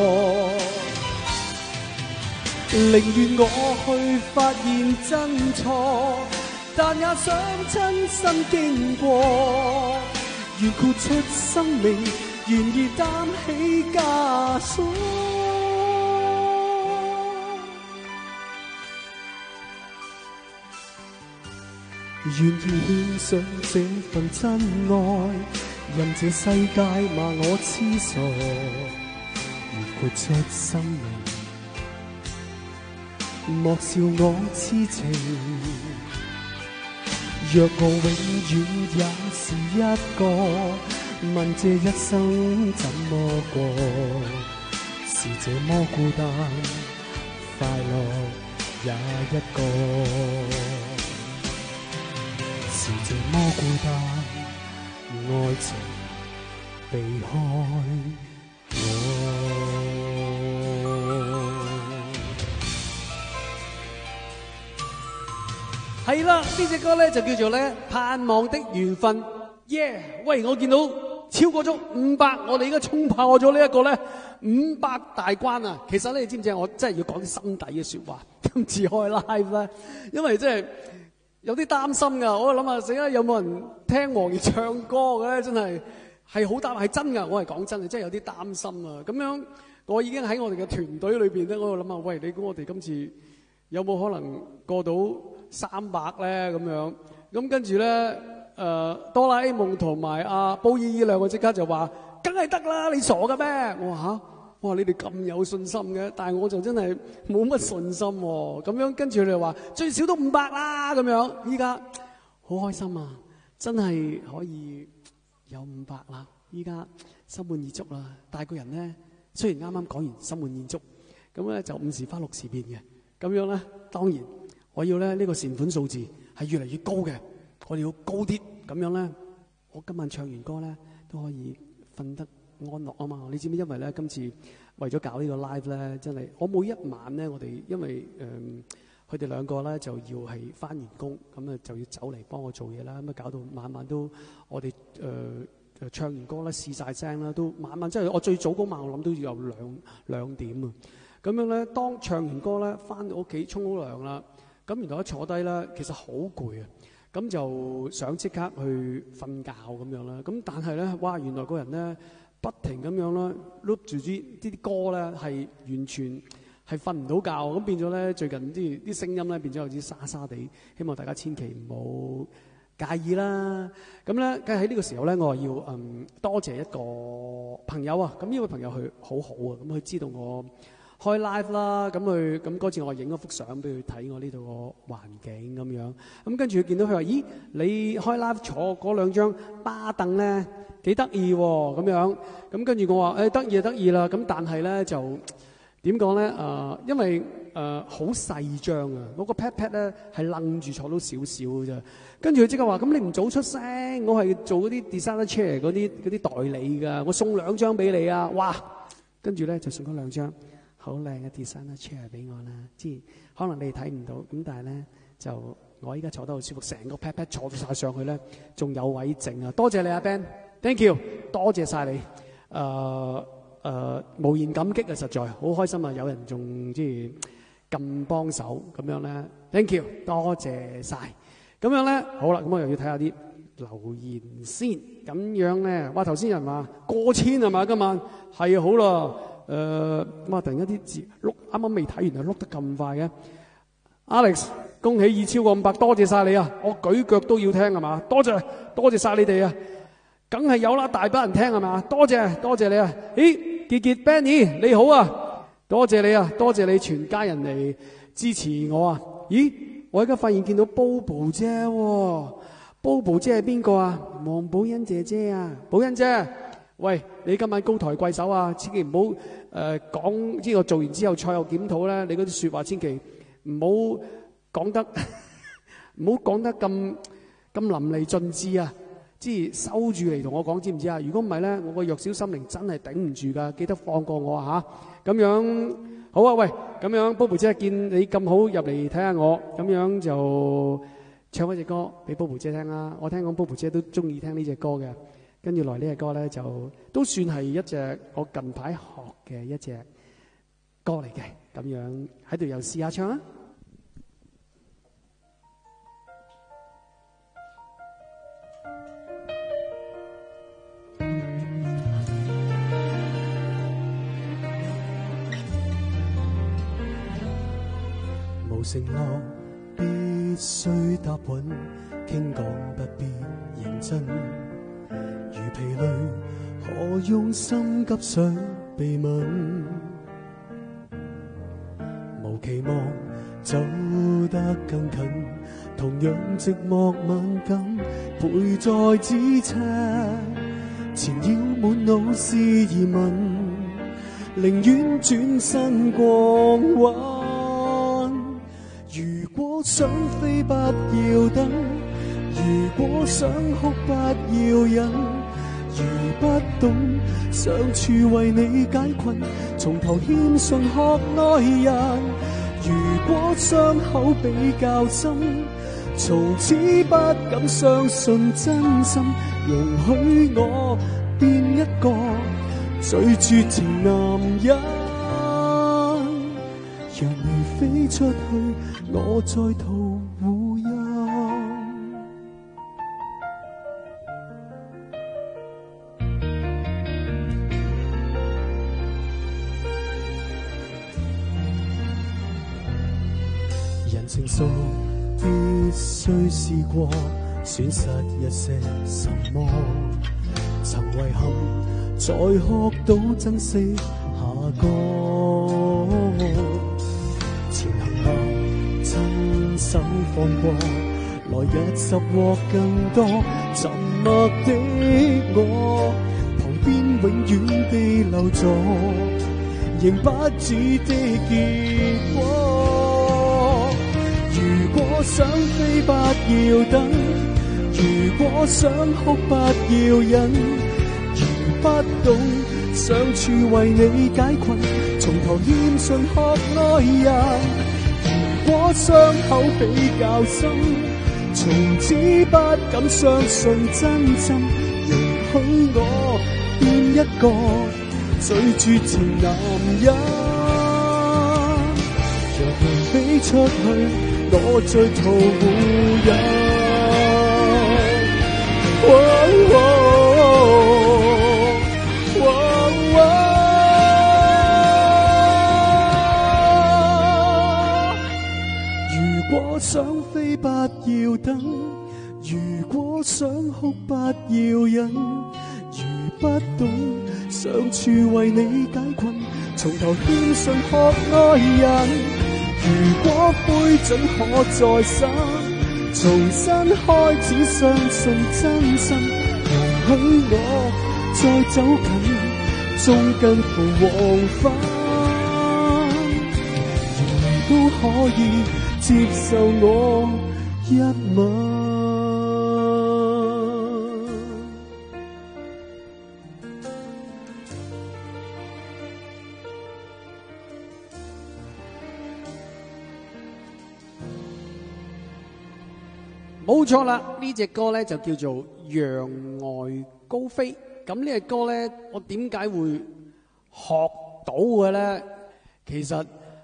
寧願我去發現真錯，但也想親身經過，願豁出生命，願意擔起枷鎖，願意獻上這份真愛，任這世界罵我痴傻，願豁出生命， 莫笑我痴情。若我永遠也是一個，問這一生怎麼過？是這麼孤單，快樂也一個。是這麼孤單，愛情避開我。 係啦，呢隻歌咧就叫做咧盼望的緣分。耶！喂，我見到超過咗500，我哋而家衝破咗呢一個咧500大關啊！其實咧，你知唔知我真係要講啲心底嘅説話。今次開 live 咧，因為真係有啲擔心㗎。我諗下死啦，有冇人聽黃奕唱歌嘅咧？真係好擔，係真㗎。我係講真嘅，真係有啲擔心啊。咁樣我已經喺我哋嘅團隊裏邊咧，我度諗下，喂，你估我哋今次有冇可能過到300咧？咁樣咁跟住咧，哆啦 A 夢同埋阿布依依兩個即刻就話：梗係得啦，你傻嘅咩？我話嚇，我話你哋咁有信心嘅，但係我就真係冇乜信心喎。咁樣跟住佢哋話最少都500啦，咁樣依家好開心啊！真係可以有500啦，依家心滿意足啦。但係個人咧，雖然啱啱講完心滿意足，咁咧就5時花6時變嘅。咁樣咧，當然我要咧呢個善款數字係越嚟越高嘅，我哋要高啲，咁樣咧，我今晚唱完歌咧都可以瞓得安樂啊嘛！你知唔知？因為咧今次為咗搞呢個 live 咧，真係我每一晚咧，我哋因為佢哋兩個咧就要係返完工，咁啊就要走嚟幫我做嘢啦，咁啊搞到晚晚都我哋唱完歌咧試晒聲啦，都晚晚即係我最早嗰晚我諗都要有兩點啊！咁樣咧，當唱完歌咧，翻到屋企沖好涼啦，咁然後一坐低咧，其實好攰啊，咁就想即刻去瞓覺咁樣啦。咁但係咧，哇！原來個人咧不停咁樣啦，loop 住啲歌咧係完全係瞓唔到覺，咁變咗咧最近啲聲音咧變咗有啲沙沙地，希望大家千祈唔好介意啦。咁咧，梗係喺呢個時候咧，我要多謝一個朋友啊。咁呢位朋友佢好好啊，咁佢知道我開 live 啦，咁嗰次我影咗幅相俾佢睇，我呢度個環境咁樣。咁跟住佢見到佢話：咦，你開 live 坐嗰兩張巴凳咧幾得意喎，咁樣。咁跟住我話：得意就得意啦。咁但係咧就點講咧？因為好細張啊，我個 pat pat 咧係愣住坐到少少嘅啫。跟住佢即刻話：咁你唔早出聲，我係做嗰啲 designer chair 嗰啲代理㗎，我送2張俾你啊！哇！跟住咧就送咗2張。好靚嘅 designer chair 俾我啦，即係可能你哋睇唔到，咁但係咧就我依家坐得好舒服，成個 pat pat 坐晒上去咧，仲有位剩啊！多謝你啊 Ben，thank you， 多謝晒你，無言感激啊，實在好開心啊！有人仲即係咁幫手咁樣咧 ，thank you， 多謝晒。咁樣咧好啦，咁我又要睇下啲留言先，咁樣咧，哇頭先人話過千係嘛？今晚係好啦。哇！突然間啲字碌，啱啱未睇完就碌得咁快嘅。Alex， 恭喜已超過500，多謝晒你啊！我舉腳都要聽係嘛？多謝晒你哋啊！梗係有啦，大把人聽係嘛？多謝你啊！咦，傑傑 Benny 你好啊！多謝你啊！多謝你全家人嚟支持我啊！咦，我而家發現見到 Bobo 姐喎，Bobo 姐係邊個啊？黃寶欣姐姐啊，寶欣姐。喂，你今晚高抬貴手啊！千祈唔好講，即係我做完之後賽後檢討咧，你嗰啲説話千祈唔好講得唔好講得咁淋漓盡致啊！即係收住嚟同我講，知唔知啊？如果唔係咧，我個弱小心靈真係頂唔住㗎，記得放過我啊嚇！咁樣好啊，喂，咁樣 Bobo 姐見你咁好入嚟睇下我，咁樣就唱一隻歌俾 Bobo 姐聽啦。我聽講 Bobo 姐都中意聽呢隻歌嘅。跟住來呢隻歌咧，就都算係一隻我近排學嘅一隻歌嚟嘅，咁樣喺度又試下唱啊！ 無承諾必須答允，傾講不必認真。如疲累，何用心急想秘密？無期望走得更近，同樣寂寞敏感，陪在咫尺，纏繞滿腦是疑問，寧願轉身過彎。如果想飛不要等，如果想哭不要忍，如不懂相處為你解困，從頭欠信學愛人。如果傷口比較深，從此不敢相信真心，容許我變一個最絕情男人，讓你飛出去，我在途護蔭。人成熟必須試過，損失一些什麼，曾遺憾再學到珍惜下個。前行吧，親手放過，來日拾獲更多。沉默的我，旁邊永遠地留座，仍不知的結果。如果想飛不要等，如果想哭不要忍，如不懂相處為你解困，從頭欠信學愛人。如果傷口比較深，從此不敢相信真心，容許我變一個最絕情男人，讓你飛出去，我在途護蔭。如果想飛不要等，如果想哭不要忍，如不懂相處為你解困，從頭欠信學愛人。如果杯準可再生，重新開始相信真心，容許我再走近，終近乎黃昏，都可以接受我一吻。 冇錯啦，呢隻歌咧就叫做《讓愛高飛》。咁呢隻歌咧，我點解會學到嘅咧？其實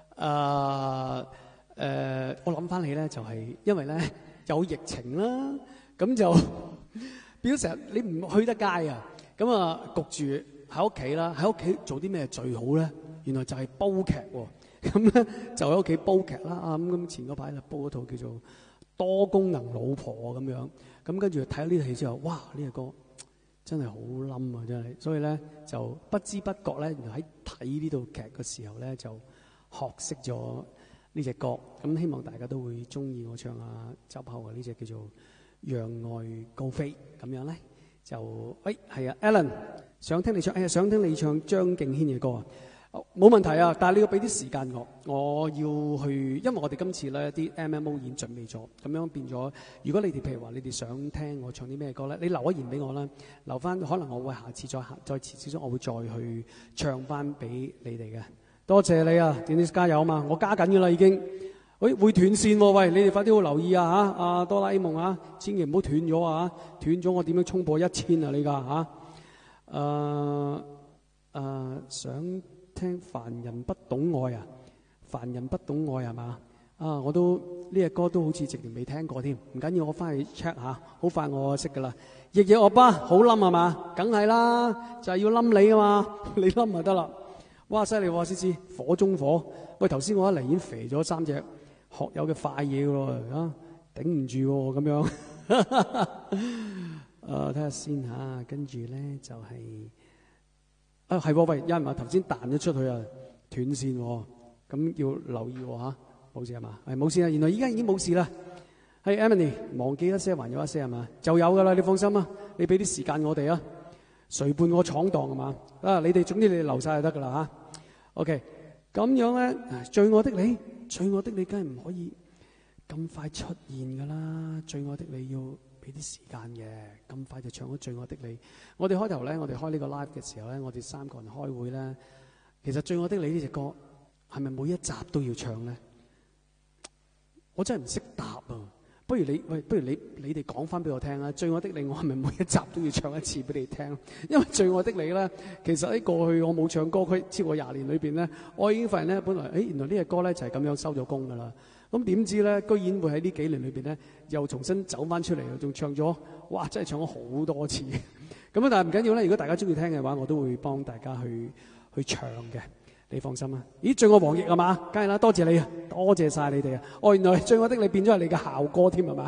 我諗翻起咧，就係因為咧有疫情啦，咁就變咗成日你唔去得街啊，咁啊焗住喺屋企啦，喺屋企做啲咩最好咧？原來就係煲劇喎。咁咧就喺屋企煲劇啦。咁前嗰排就煲嗰套叫做多功能老婆咁樣，咁跟住睇咗呢套戲之後，哇！呢隻歌真係好冧啊，真係。所以咧就不知不覺咧，原來喺睇呢套劇嘅時候咧，就學識咗呢隻歌。咁希望大家都會中意我唱下周柏豪呢隻叫做《讓愛高飛》咁樣咧。就係啊 ，Alan 想聽你唱，想聽你唱張敬軒嘅歌啊！冇問題啊，但係你要俾啲時間我要去，因為我哋今次咧啲 MMO 已經準備咗，咁樣變咗。如果你哋譬如話你哋想聽我唱啲咩歌咧，你留一言俾我啦，留翻可能我會下次再遲少少，我會再去唱翻俾你哋嘅。多謝你啊 Dennis 加油啊嘛，我加緊噶啦已經。會斷線喎，喂，你哋快啲好留意啊嚇！阿哆啦 A 夢啊，千祈唔好斷咗啊！斷咗我點樣衝破1000啊？你㗎嚇？想聽凡人不懂愛啊，凡人不懂愛係嘛？我都呢隻歌都好似直情未聽過添，唔緊要，我翻去 check 下，好快我識噶啦。翼翼惡巴好冧係嘛？梗係啦，就係要冧你啊嘛，你冧就得啦。哇，犀利喎，思思，火中火。喂，頭先我一嚟已經肥咗3隻學友嘅快嘢喎，頂唔住喎咁樣。睇下先嚇，跟住咧就係係喎，喂，有人話頭先彈咗出去啊，斷線喎， 咁要留意喎嚇，冇事係嘛？係冇事啊，原來依家已經冇事啦。係 Emily， 忘記一些還有一些係嘛？就有㗎啦，你放心啊，你俾啲時間我哋啊，誰伴我闖蕩係嘛？啊，你哋總之你哋留晒就得㗎啦嚇。OK， 咁樣咧，最愛的你，最愛的你梗係唔可以咁快出現㗎啦，最愛的你要俾啲時間嘅，咁快就唱咗最愛的你。我哋開頭咧，我哋開呢個 live 嘅時候咧，我哋3個人開會咧，其實最愛的你呢隻歌係咪每一集都要唱咧？我真係唔識答啊！不如你哋講翻俾我聽啊！最愛的你，我係咪每一集都要唱一次俾你聽？因為最愛的你咧，其實喺過去我冇唱歌區超過20年裏邊咧，我已經發現咧，本來原來呢隻歌咧就係咁樣收咗工㗎啦。咁點知咧，居然會喺呢幾年裏邊咧，又重新走翻出嚟，仲唱咗，哇！真係唱咗好多次。咁啊，但係唔緊要咧，如果大家中意聽嘅話，我都會幫大家去唱嘅。你放心啊！咦，最愛黃奕係嘛？梗係啦，多謝你啊，多謝晒你哋啊！哦，原來最愛的你變咗係你嘅校歌添係嘛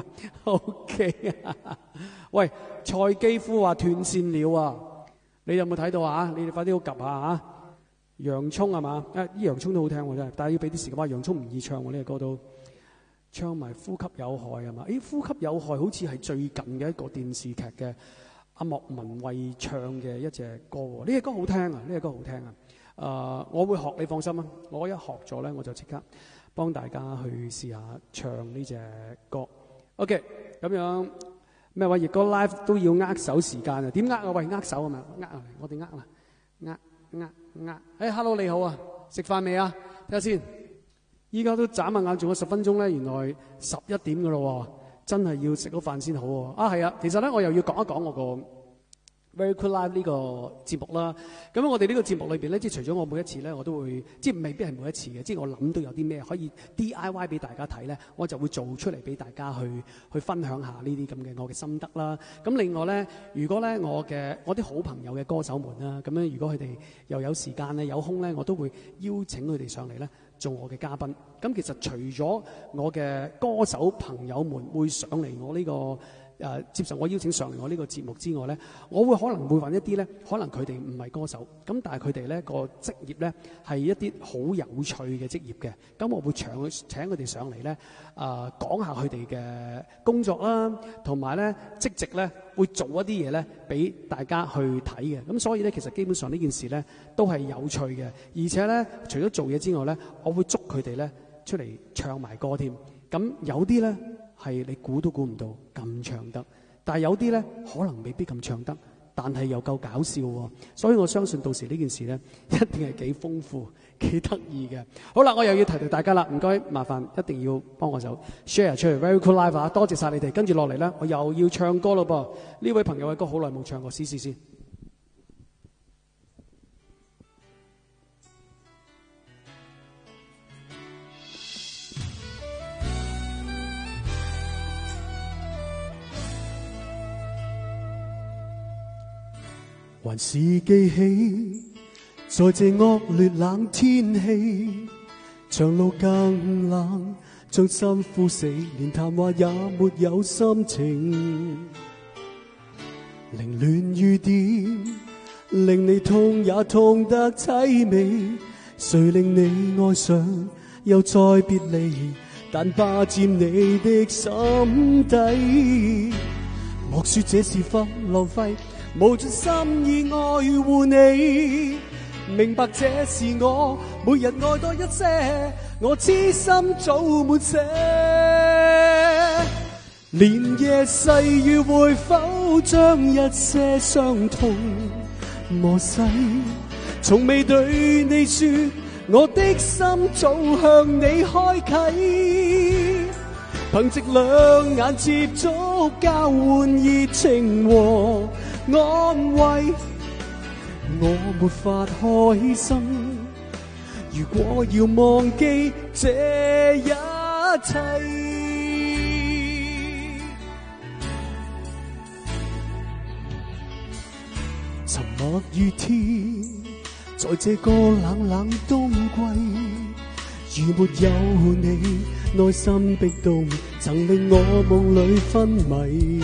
？OK 啊！喂，蔡基夫話斷線了啊！你有冇睇到啊？你哋快啲好及下啊！洋葱係嘛？啲洋葱都好聽喎真係，但係要俾啲時間。哇，洋葱唔易唱喎呢個歌都唱埋呼吸有害係嘛？呼吸有害好似係最近嘅一個電視劇嘅阿莫文蔚唱嘅一隻歌喎。呢隻歌好聽啊！呢隻歌好聽啊！我會學，你放心啊！我一學咗咧，我就即刻幫大家去試下唱呢隻歌。OK， 咁樣咩話？奕哥 live 都要握手時間啊？點握啊？喂，握手啊嘛？握啊！我哋握啦，握。Hello 你好啊！食飯未啊？睇下先。依家都眨下眼，仲有10分鐘咧，原來11點噶咯喎，真係要食咗飯先好喎。係啊，其實咧我又要講一講我個Very Cool Live 呢個節目啦，咁我哋呢個節目裏邊咧，即係除咗我每一次咧，我都會即係未必係每一次嘅，即係我諗到有啲咩可以 DIY 俾大家睇咧，我就會做出嚟俾大家去分享下呢啲咁嘅我嘅心得啦。咁另外咧，如果咧我啲好朋友嘅歌手們啦，咁樣如果佢哋又有時間咧有空咧，我都會邀請佢哋上嚟咧做我嘅嘉賓。咁其實除咗我嘅歌手朋友們會上嚟我呢個接受我邀請上嚟我呢個節目之外咧，我會可能會揾一啲咧，可能佢哋唔係歌手，咁但係佢哋咧個職業咧係一啲好有趣嘅職業嘅，咁我會請佢哋上嚟咧，講下佢哋嘅工作啦，同埋咧即席咧會做一啲嘢咧俾大家去睇嘅，咁所以咧其實基本上呢件事咧都係有趣嘅，而且咧除咗做嘢之外咧，我會捉佢哋咧出嚟唱埋歌添，咁有啲咧係你估都估唔到咁唱得，但係有啲咧可能未必咁唱得，但係又夠搞笑喎，所以我相信到時呢件事咧一定係幾豐富、幾得意嘅。好啦，我又要提大家啦，唔該，麻煩一定要幫我手 share 出嚟 Very Cool Live 啊！多謝晒你哋，跟住落嚟咧，我又要唱歌咯噃。呢位朋友嘅歌好耐冇唱過，試試先。 還是記起，在這惡劣冷天氣，長路更冷，將心枯死，連談話也沒有心情。凌亂雨點，令你痛也痛得凄美，誰令你愛上又再別離，但霸佔你的心底。莫說這是忽浪費，無盡心意愛護你，明白這是我每日愛多一些，我痴心早滿瀉。連夜細雨會否將一些傷痛磨細？從未對你說，我的心早向你開啟。憑藉兩眼接觸，交換熱情和安慰，我沒法開心。如果要忘記這一切，沉默如天，在這個冷冷冬季，如沒有你，內心逼動，曾令我夢裏昏迷。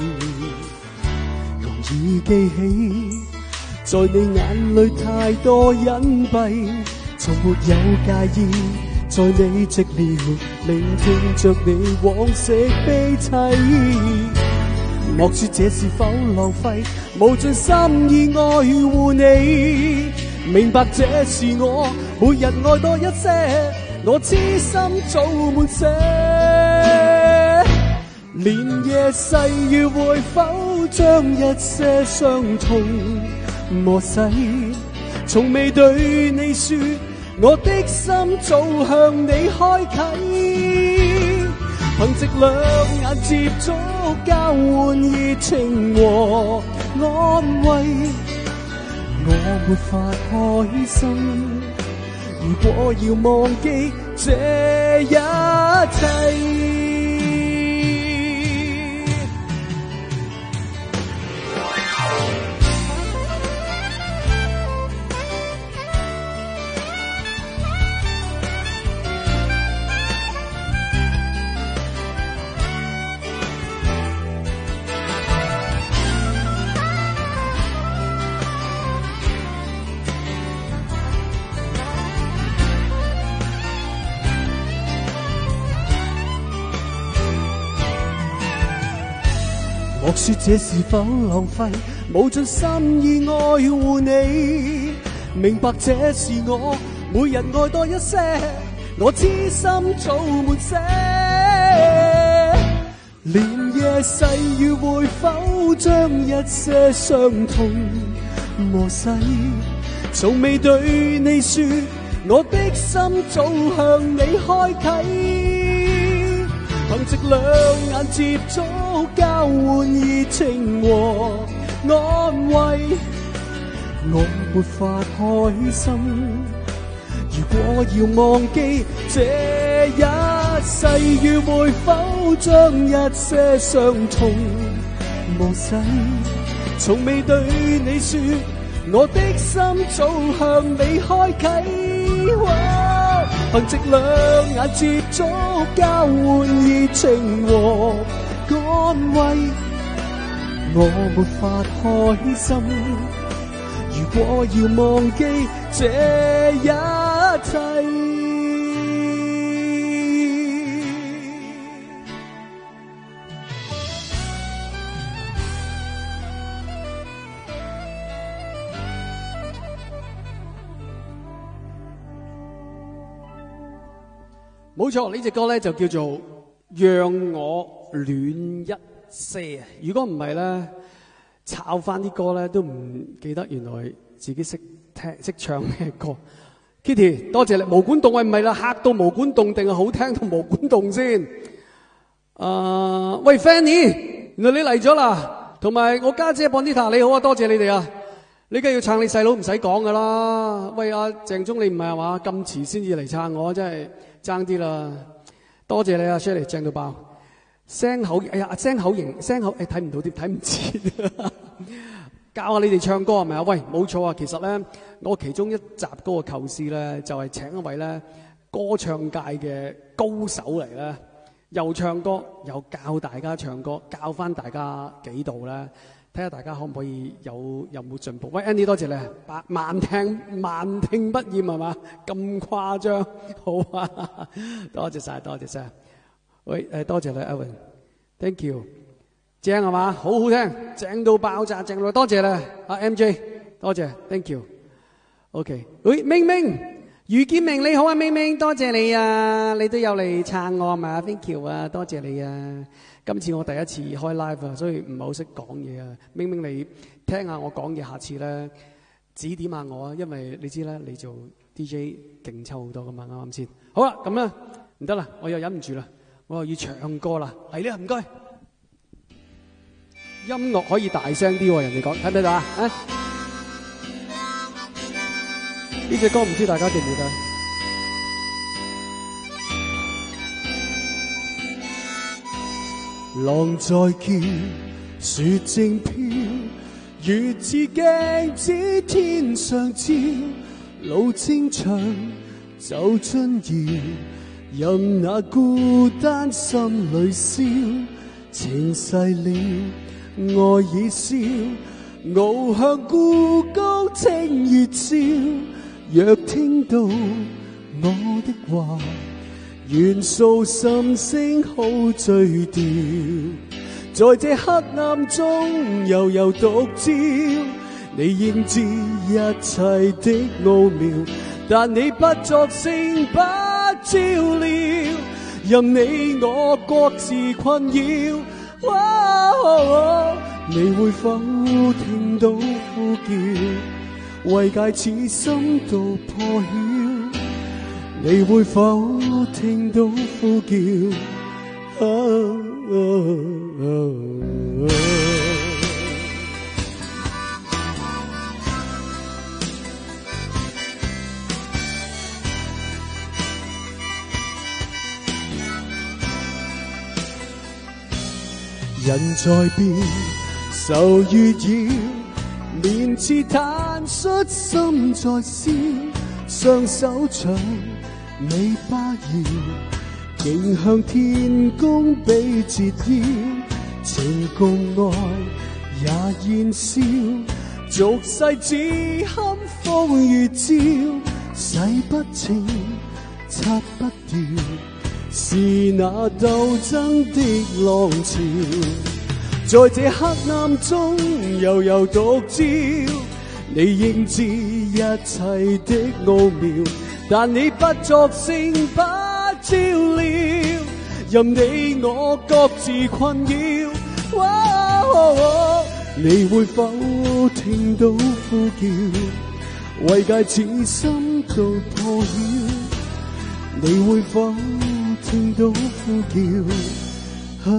容易記起，在你眼裏太多隱蔽， 從沒有介意，在你寂寥，聆聽着你往昔悲凄。莫說這是否浪費，無盡心意愛護你。明白這是我每日愛多一些，我痴心早滿瀉。連夜細語會否將一些傷痛磨洗？從未對你說，我的心早向你開啟。憑藉兩眼接觸，交換熱情和安慰，我沒法開心。如果要忘記這一切，莫說這是否浪費，無盡心意愛護你。明白這是我每日愛多一些，我痴心早滿瀉。連夜細語會否將一些傷痛磨洗？從未對你說，我的心早向你開啟。憑藉兩眼接觸，交換熱情和安慰，我沒法開心。如果要忘記這一世，要會否將一些傷痛磨洗？從未對你說，我的心早向你開啟。憑藉兩眼接觸，交換熱情和安慰，我沒法開心。如果要忘記這一切， 冇錯，呢隻歌咧就叫做讓我暖一些啊！如果唔係咧，抄翻啲歌咧都唔記得原來自己識聽識唱咩歌。Kitty， 多謝你。毛管戙喂，唔係啦，嚇到毛管戙定係好聽到毛管戙先？喂 Fanny， 原來你嚟咗啦，同埋我家姐 Bonita 你好啊，多謝你哋啊！你梗係要撐你細佬，唔使講噶啦。喂阿鄭中，你唔係嘛？咁遲先至嚟撐我，真係〜爭啲啦，多謝你啊 Shirley 正到爆，聲口哎呀聲口型聲口睇唔到啲睇唔切，教下你哋唱歌係咪啊？喂，冇錯啊，其實咧我其中一集嗰個構思咧就係請一位咧歌唱界嘅高手嚟咧，又唱歌又教大家唱歌，教翻大家幾度咧，睇下大家可唔可以有冇進步？喂 Andy 多謝你，萬聽不厭係嘛？咁誇張，好啊！多謝晒，多謝晒。喂多謝你 Evan，Thank you， 正係嘛？好好聽，正到爆炸，正到多謝你，阿 MJ， 多謝 ，Thank you。OK， 喂明明，余建明你好啊，明明多謝你啊，你都有嚟撐我係嘛 ？Thank you 啊，多謝你啊。今次我第一次開 live 啊，所以唔係好識講嘢啊。明明你聽下我講嘢，下次咧指點下我啊，因為你知啦，你做 DJ 勁抽好多噶嘛，啱啱先？好啦，咁啦，唔得啦，我又忍唔住啦，我又要唱歌啦，嚟啦，唔該。音樂可以大聲啲喎，人哋講睇唔睇到啊？呢隻歌唔知大家記唔記得？ 浪在叫，雪正飄，如似鏡子天上照，路正長走進遙，任那孤單心裏燒，情逝了，愛已消，傲向故宮清月照， 若聽到我的話，願訴心聲好醉掉，在這黑暗中悠悠獨照，你應知一切的奧妙，但你不作聲不照料，任你我各自困擾。你會否聽到呼叫，為戒此心到破曉？你會否聽到呼叫？人在變，愁越擾，面似坦率心在笑，雙手長尾巴搖，竟向天公比折腰，情共愛也燃燒，俗世只堪風雨照，洗不清擦不掉，是那鬥爭的浪潮，在這黑暗中悠悠獨照，你應知一切的奧妙，但你不作聲不照料，任你我各自困擾。你會否聽到呼叫，為戒此心到破曉？你會否聽到呼叫？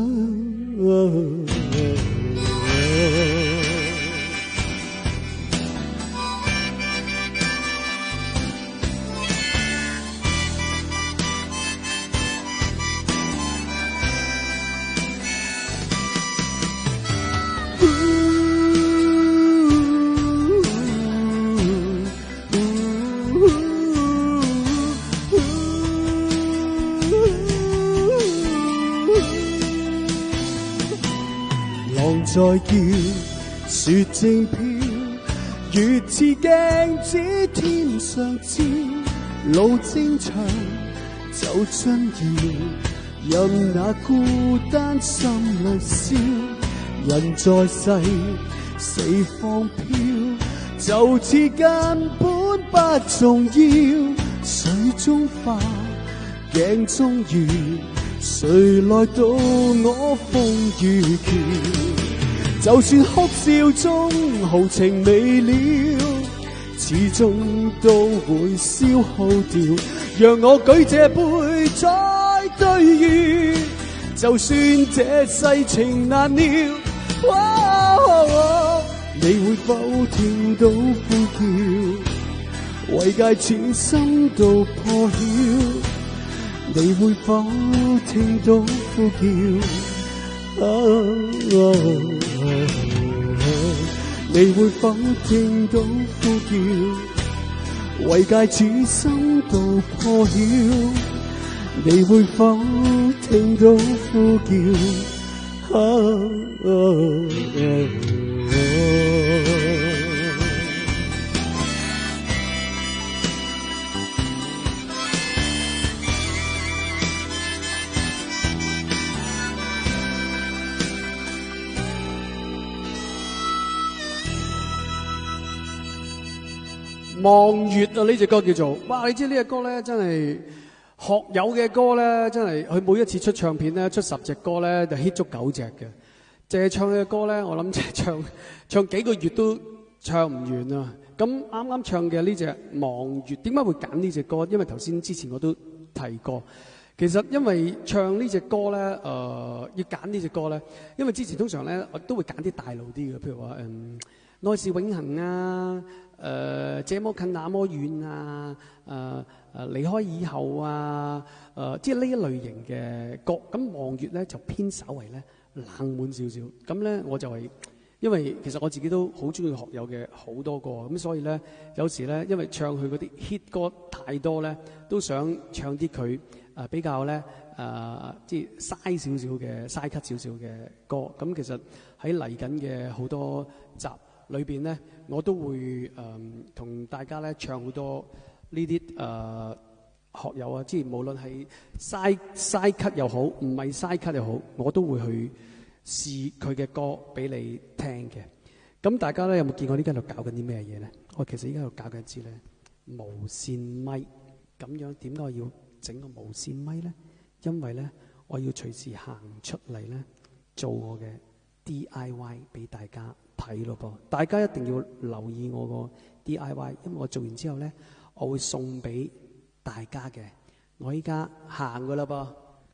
在叫，雪正飄，月似鏡子天上照，路正長就將要，任那孤單心裏燒，人在世四方飄，就似根本不重要，水中花鏡中月，誰來渡我風雨橋？就算哭笑中豪情未了，始終都會消耗掉。讓我舉這杯再對月，就算這世情難料。你會否聽到呼叫，為戒此心到破曉？你會否聽到呼叫？你會否聽到呼叫，為戒此心到破曉？你會否聽到呼叫？ 望月啊！呢隻歌叫做哇！你知呢隻歌咧，真係學友嘅歌咧，真係佢每一次出唱片咧，出10隻歌咧就 hit 足9隻嘅。淨係唱佢嘅歌咧，我諗即係唱幾個月都唱唔完啊！咁啱啱唱嘅呢隻望月，點解會揀呢隻歌？因為頭先之前我都提過，其實因為唱呢隻歌咧，要揀呢隻歌咧，因為之前通常咧我都會揀啲大路啲嘅，譬如話愛是永恆啊。這麼近那麼遠啊，離開以後啊，即係呢一類型嘅歌。咁望月咧就偏稍為咧冷門少少。咁咧我就係因為其實我自己都好中意學友嘅好多歌，咁所以咧有時咧因為唱佢嗰啲 hit 歌太多咧，都想唱啲佢比較咧即係嘥少少嘅嘥咳少少嘅歌。咁其實喺嚟緊嘅好多集裏邊咧，我都會同大家咧唱好多呢啲學友啊，即係無論係嘥咳又好，唔係嘥咳又好，我都會去試佢嘅歌俾你聽嘅。咁大家咧有冇見過呢家度搞緊啲咩嘢咧？我其實依家度搞緊一支咧無線咪，咁樣點解我要整個無線咪咧？因為咧我要隨時行出嚟咧做我嘅 DIY 俾大家睇咯噃，大家一定要留意我個 DIY， 因為我做完之後咧，我會送俾大家嘅。我依家行噶啦噃。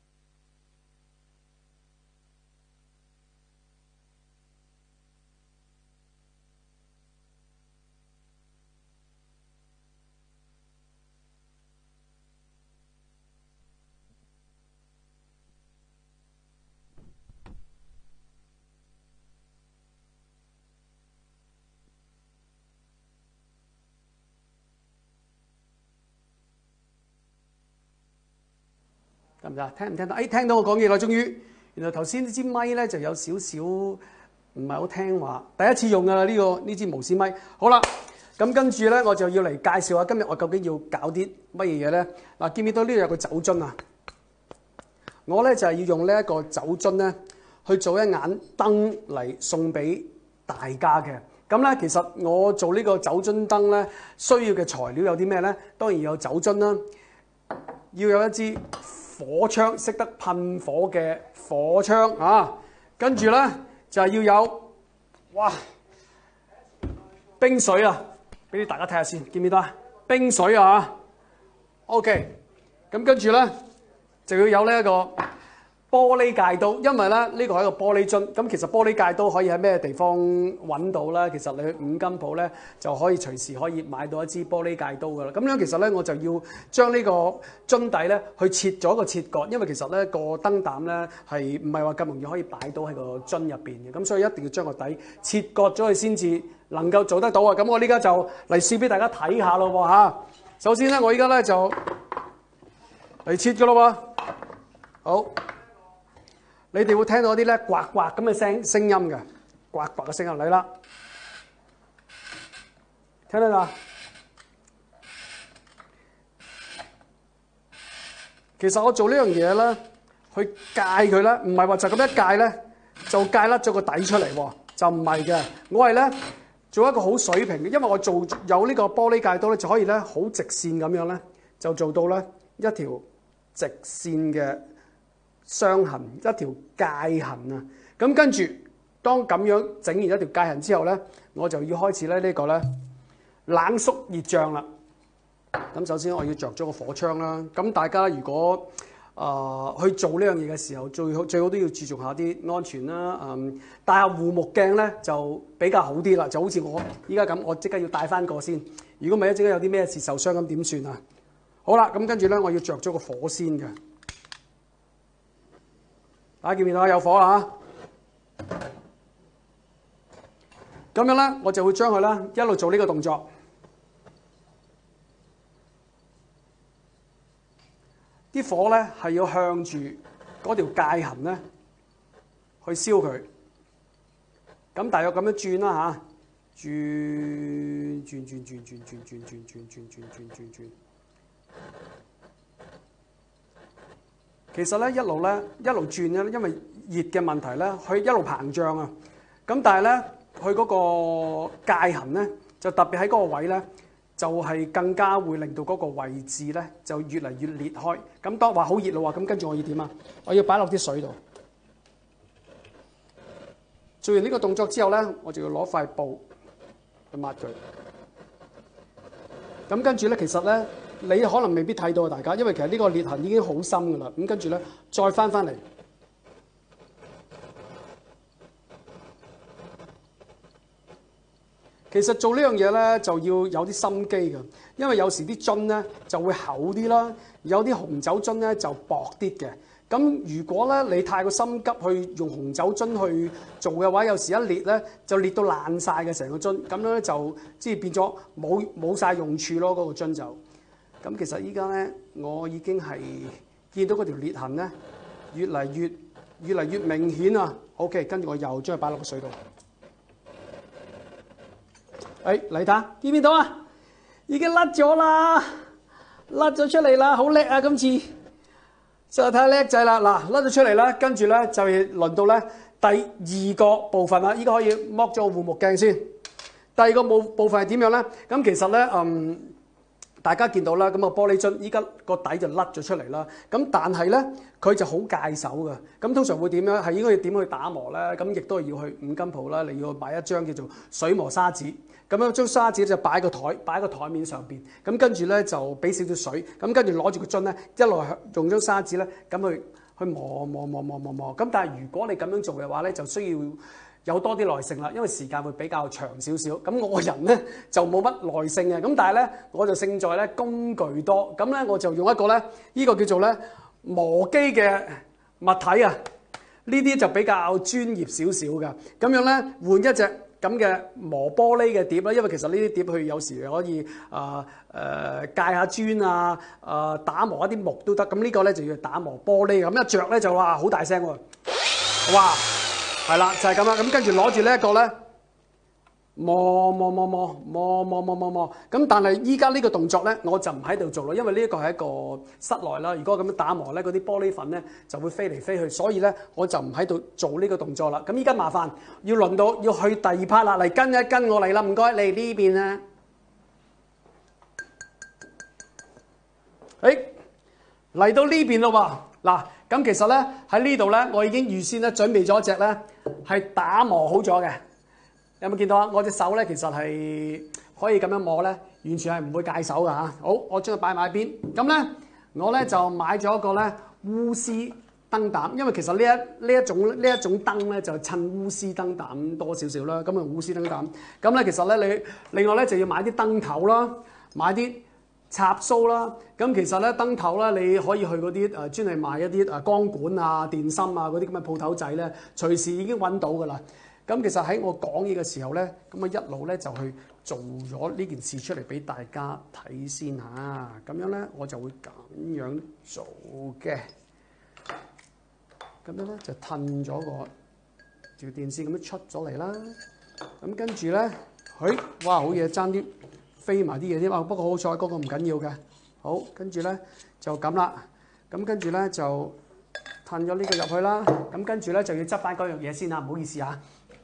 得唔得？聽唔聽到？聽到我講嘢啦，終於。原來頭先呢支咪咧就有少少唔係好聽話，第一次用㗎啦呢支無線咪。好啦，咁跟住咧我就要嚟介紹下今日我究竟要搞啲乜嘢嘢咧。嗱，見唔見到呢度有個酒樽啊？我咧就係要用呢一個酒樽咧去做一眼燈嚟送俾大家嘅。咁咧其實我做呢個酒樽燈咧需要嘅材料有啲咩咧？當然有酒樽啦，要有一支火槍，識得噴火嘅火槍啊！跟住咧就係要有冰水啊，俾大家睇下先，見唔見到啊？冰水啊 ，OK。咁跟住咧就要有呢一個玻璃戒刀，因為咧呢個係一個玻璃樽。咁其實玻璃戒刀可以喺咩地方揾到咧？其實你去五金鋪咧就可以隨時可以買到一支玻璃戒刀噶啦。咁樣其實咧我就要將呢個樽底咧去切咗個切割，因為其實咧個燈膽咧係唔係話咁容易可以擺到喺個樽入邊嘅。咁所以一定要將個底切割咗佢先至能夠做得到啊！咁我呢家就嚟試俾大家睇下咯喎嚇。首先咧我依家咧就嚟切㗎咯喎，好。你哋會聽到啲咧刮刮咁嘅聲音嘅，刮刮嘅聲音嚟啦，聽得到？其實我做呢樣嘢咧，去戒佢咧，唔係話就咁一戒咧，就戒甩咗個底出嚟喎，就唔係嘅。我係咧做一個好水平嘅，因為我做有呢個玻璃戒刀咧，就可以咧好直線咁樣咧，就做到咧一條直線嘅傷痕，一條界痕啊！咁跟住，當咁樣整完一條界痕之後咧，我就要開始咧呢個咧冷縮熱脹啦。咁首先我要着咗個火槍啦。咁大家如果去做呢樣嘢嘅時候，最好都要注重下啲安全啦。戴下護目鏡咧就比較好啲啦。就好似我依家咁，我即刻要戴翻個先。如果唔係一陣間有啲咩事受傷咁點算啊？好啦，咁跟住咧我要着咗個火先嘅。大家見唔見到有火啦嚇？咁樣咧，我就會將佢咧一路做呢個動作。啲火咧係要向住嗰條界痕咧去燒佢。咁大約咁樣轉啦嚇，轉。其實咧一路轉咧，因為熱嘅問題咧，佢一路膨脹啊。咁但係咧，佢嗰個界痕咧，就特別喺嗰個位咧，就係更加會令到嗰個位置咧，就越嚟越裂開。咁當話好熱咯喎，咁跟住我要點啊？我要擺落啲水度。做完呢個動作之後咧，我就要攞塊布去抹佢。咁跟住咧，其實咧，你可能未必睇到啊，大家，因為其實呢個裂痕已經好深噶啦。咁跟住咧，再翻嚟。其實做呢樣嘢咧，就要有啲心機嘅，因為有時啲樽咧就會厚啲啦，有啲紅酒樽咧就薄啲嘅。咁如果咧你太過心急去用紅酒樽去做嘅話，有時一裂咧就裂到爛晒嘅成個樽，咁樣咧就即係變咗冇晒用處咯，嗰個樽就。咁其實依家咧，我已經係見到嗰條裂痕咧越嚟越明顯啊。OK， 跟住我又將佢擺落個水度。 嚟睇，見唔見到啊？已經甩咗啦，甩咗出嚟啦，好叻啊！今次實在太叻仔啦！嗱，甩咗出嚟啦，跟住咧就輪到咧第二個部分啦。依家可以剝咗個護目鏡先。第二個部分係點樣咧？咁其實咧，大家見到啦，咁個玻璃樽依家個底就甩咗出嚟啦。咁但係咧，佢就好戒手㗎。咁通常會點樣？係應該要點去打磨咧？咁亦都係要去五金鋪啦，你要買一張叫做水磨砂紙。咁樣將砂紙就擺喺個台面上邊。咁跟住咧就俾少少水。咁跟住攞住個樽咧，一路用張砂紙咧咁去磨。咁但係如果你咁樣做嘅話咧，就需要有多啲耐性啦，因為時間會比較長少少。咁我個人咧就冇乜耐性嘅，咁但係咧我就勝在咧工具多。咁咧我就用一個咧呢個叫做咧磨機嘅物體啊，呢啲就比較專業少少嘅。咁樣咧換一隻咁嘅磨玻璃嘅碟啦，因為其實呢啲碟佢有時可以戒下磚啊，打磨一啲木都得。咁呢個咧就要打磨玻璃，咁一着咧就哇好大聲喎，哇！係啦，就係咁啦。咁跟住攞住呢一個咧，磨。咁但係依家呢個動作咧，我就唔喺度做啦，因為呢一個係一個室內啦。如果咁樣打磨咧，嗰啲玻璃粉咧就會飛嚟飛去，所以咧我就唔喺度做呢個動作啦。咁依家麻煩要輪到要去第二 part 啦，嚟跟一跟我嚟啦，唔該，嚟呢邊啊。嚟到呢邊咯喎，嗱。咁其實咧喺呢度咧，我已經預先咧準備咗一隻咧係打磨好咗嘅。有冇見到啊？我隻手咧其實係可以咁樣摸咧，完全係唔會戒手㗎嚇。好，我將佢擺埋一邊。咁咧我咧就買咗一個咧鎢絲燈膽，因為其實呢一種燈咧就襯鎢絲燈膽多少少啦。咁啊鎢絲燈膽。咁咧其實咧你另外咧就要買啲燈頭啦，買啲插蘇啦，咁其實咧燈頭咧你可以去嗰啲專係賣一啲光管啊、電芯啊嗰啲咁嘅鋪頭仔咧，隨時已經揾到㗎啦。咁其實喺我講嘢嘅時候咧，咁啊一路咧就去做咗呢件事出嚟俾大家睇先嚇。咁樣咧我就會咁樣做嘅。咁樣咧就褪咗個條電線咁樣出咗嚟啦。咁跟住咧，哇好嘢，爭啲飛埋啲嘢添啊！不過好彩嗰個唔緊要嘅。好，跟住咧就咁啦。咁跟住咧就褪咗呢個入去啦。咁跟住咧就要執翻嗰樣嘢先啊！唔好意思啊。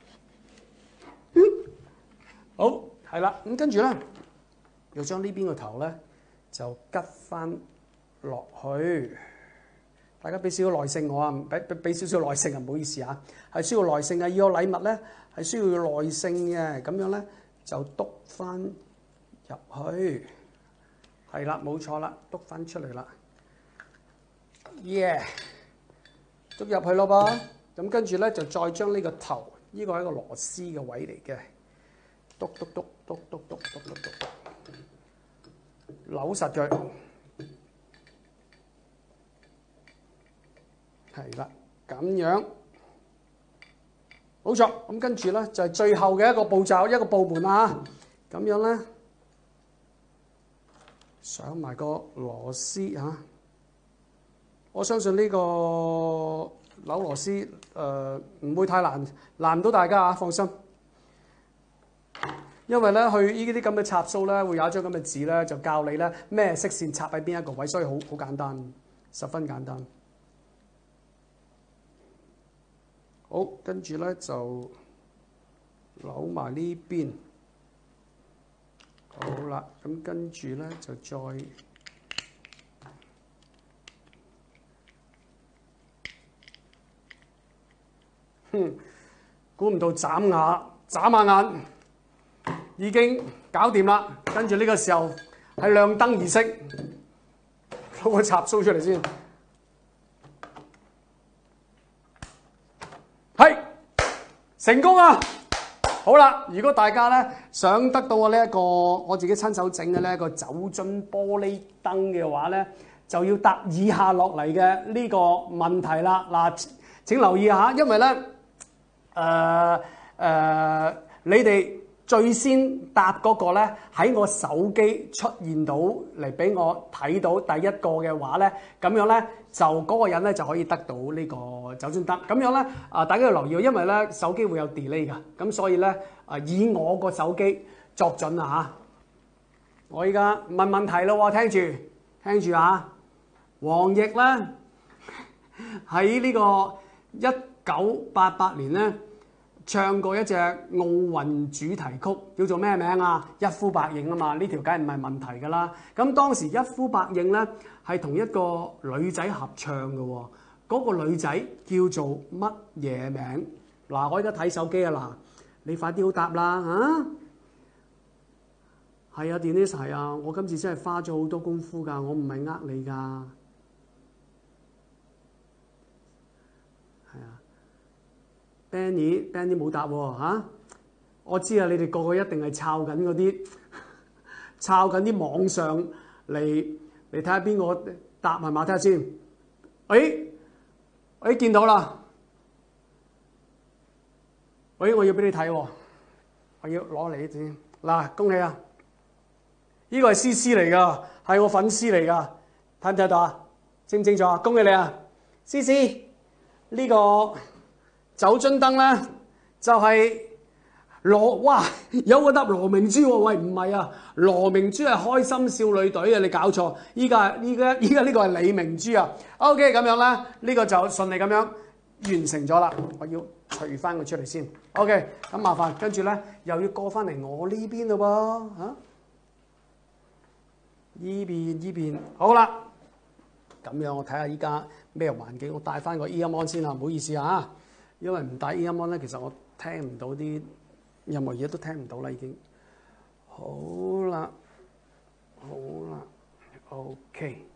好，係啦。咁跟住咧，要將呢邊個頭咧就吉翻落去。大家俾少少耐性我啊，俾少少耐性啊，唔好意思啊。係需要耐性啊，要有禮物咧係需要耐性嘅。咁樣咧就篤翻入去，係啦，冇錯啦，篤翻出嚟啦，篤入去咯噃。咁跟住咧就再將呢個頭，呢個係一個螺絲嘅位嚟嘅，篤，扭實佢，係啦，咁樣，冇錯。咁跟住咧就係最後嘅一個步驟，一個部門啦嚇，咁樣咧。上埋個螺絲嚇，我相信呢個扭螺絲唔會太難唔到大家嚇，放心。因為咧去呢啲咁嘅插蘇咧，會有一張咁嘅紙咧，就教你咧咩色線插喺邊一個位，所以好簡單，十分簡單。好，跟住咧就扭埋呢邊。好啦，咁跟住咧就再估唔到眨下眼已經搞掂啦。跟住呢個時候係亮燈儀式，攞個插蘇出嚟先，係成功啊！好啦，如果大家咧想得到我呢一個我自己親手整嘅呢一個酒樽玻璃燈嘅話咧，就要答以下落嚟嘅呢個問題啦。嗱，請留意下，因為咧你哋最先答嗰個咧喺我手機出現到嚟俾我睇到第一個嘅話咧，咁樣咧就嗰個人咧就可以得到呢個酒樽燈。咁樣咧大家要留意，因為咧手機會有 delay 㗎，咁所以咧以我個手機作準啦嚇！我依家問問題咯喎，聽住啊！黃奕咧喺呢個1988年咧唱過一隻奧運主題曲，叫做咩名啊？一呼百應啊嘛，呢條梗係唔係問題㗎啦。咁當時一呼百應咧係同一個女仔合唱嘅喎，嗰個女仔叫做乜嘢名？嗱，我而家睇手機啊，嗱，你快啲好答啦嚇！係啊，Dennis 係啊，我今次真係花咗好多功夫㗎，我唔係呃你㗎。係啊 ，Benny 冇答喎嚇，我知啊，你哋個個一定係抄緊嗰啲，抄緊啲網上嚟睇下邊個答係嘛？睇下先。誒，見到啦。我要俾你睇喎，我要攞嚟先。嗱，恭喜啊！呢個係 CC 嚟㗎，係我粉絲嚟㗎，睇唔睇到啊？清唔清楚啊？恭喜你啊 ！CC 呢個酒樽燈咧就係哇有個答羅明珠喎，喂唔係啊，羅明珠係開心少女隊啊，你搞錯，依家呢個係李明珠啊。OK 咁樣咧，呢個就順利咁樣完成咗啦。我要除翻佢出嚟先。OK， 咁麻煩跟住咧又要過翻嚟我呢邊咯噃嚇。依邊好啦，咁樣我睇下依家咩環境，我帶翻個 ear mon 先啦，唔好意思啊，因為唔帶 ear mon 咧，其實我聽唔到啲任何嘢都聽唔到啦，已經。好啦 ，OK，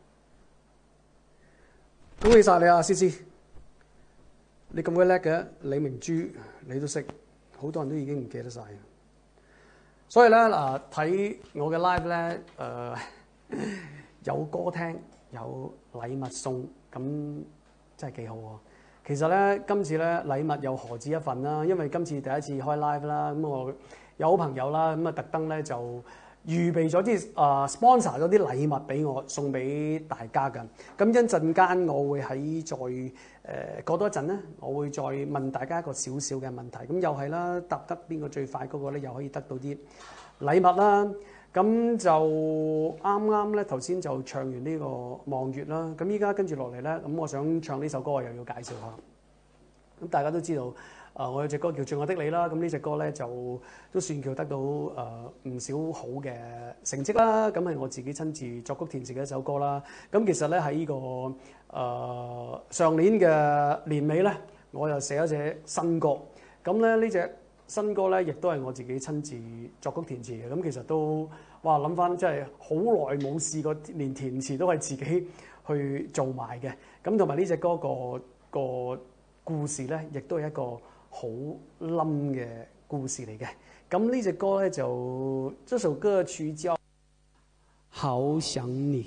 恭喜晒你啊，思思，你咁鬼叻嘅，李明珠你都識，好多人都已經唔記得晒。所以咧嗱，睇我嘅 live 咧，有歌聽，有禮物送，咁真係幾好喎。其實咧，今次咧禮物又何止一份啦，因為今次第一次開 live 啦，咁我有好朋友啦，咁啊特登咧就預備咗啲sponsor 咗啲禮物俾我送俾大家㗎。咁一陣間我會喺過多一陣咧，我會再問大家一個少少嘅問題。咁又係啦，答得邊個最快嗰個咧，又可以得到啲禮物啦。咁就啱咧，頭先就唱完呢個望月啦。咁依家跟住落嚟咧，咁我想唱呢首歌，我又要介紹下。咁大家都知道，我有隻歌叫《最愛的你》啦。咁呢隻歌咧就都算叫得到唔少好嘅成績啦。咁係我自己親自作曲填詞嘅一首歌啦。咁其實咧喺呢個上年嘅年尾咧，我又寫咗隻新歌。咁咧呢隻新歌咧，亦都係我自己親自作曲填詞嘅。咁其實都諗翻，真係好耐冇試過，連填詞都係自己去做埋嘅。咁同埋呢隻歌個故事咧，亦都係一個好冧嘅故事嚟嘅。咁呢隻歌咧就這首歌曲叫《好想你》。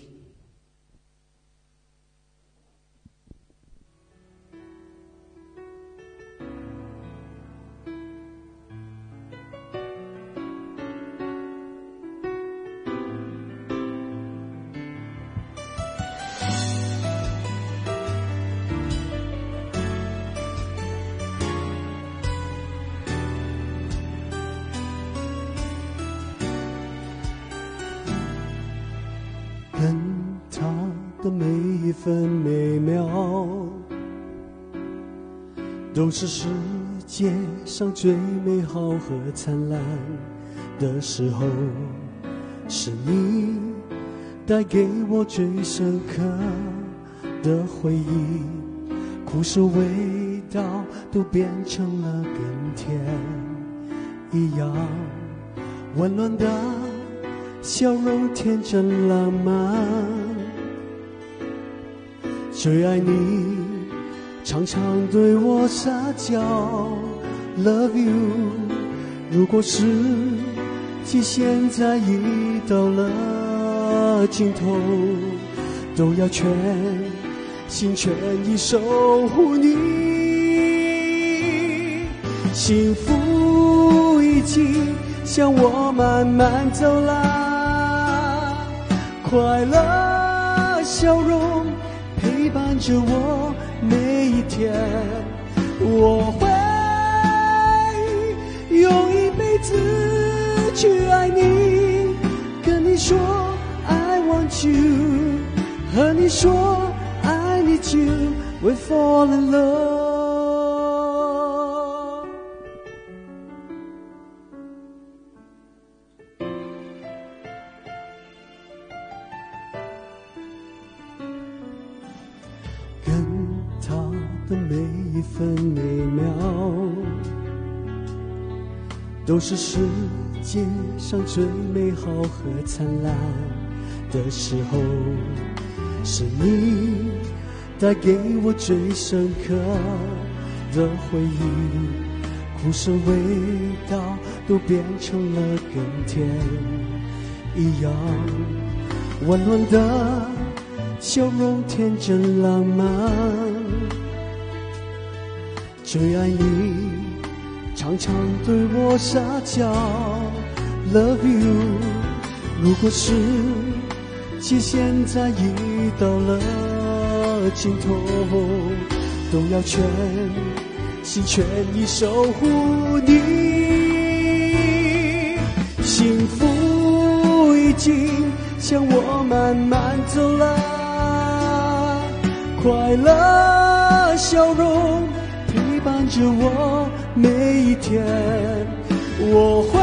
跟他的每一分每秒，都是世界上最美好和灿烂的时候，是你带给我最深刻的回忆，苦涩味道都变成了跟甜一样，温暖的笑容天真浪漫，最爱你常常对我撒娇 Love you， 如果世界现在已到了尽头，都要全心全意守护你，幸福已经向我慢慢走来，快乐笑容陪伴着我每一天，我会用一辈子去爱你，跟你说 I want you， 和你说 I need you， we fall in love。跟他的每一分每秒，都是世界上最美好和灿烂的时候，是你带给我最深刻的回忆，苦涩味道都变成了跟甜一样，温暖的笑容天真浪漫，最爱你常常对我撒娇 Love you， 如果世界现在已到了尽头，都要全心全意守护你，幸福已经向我慢慢走来，快乐笑容陪伴着我每一天，我会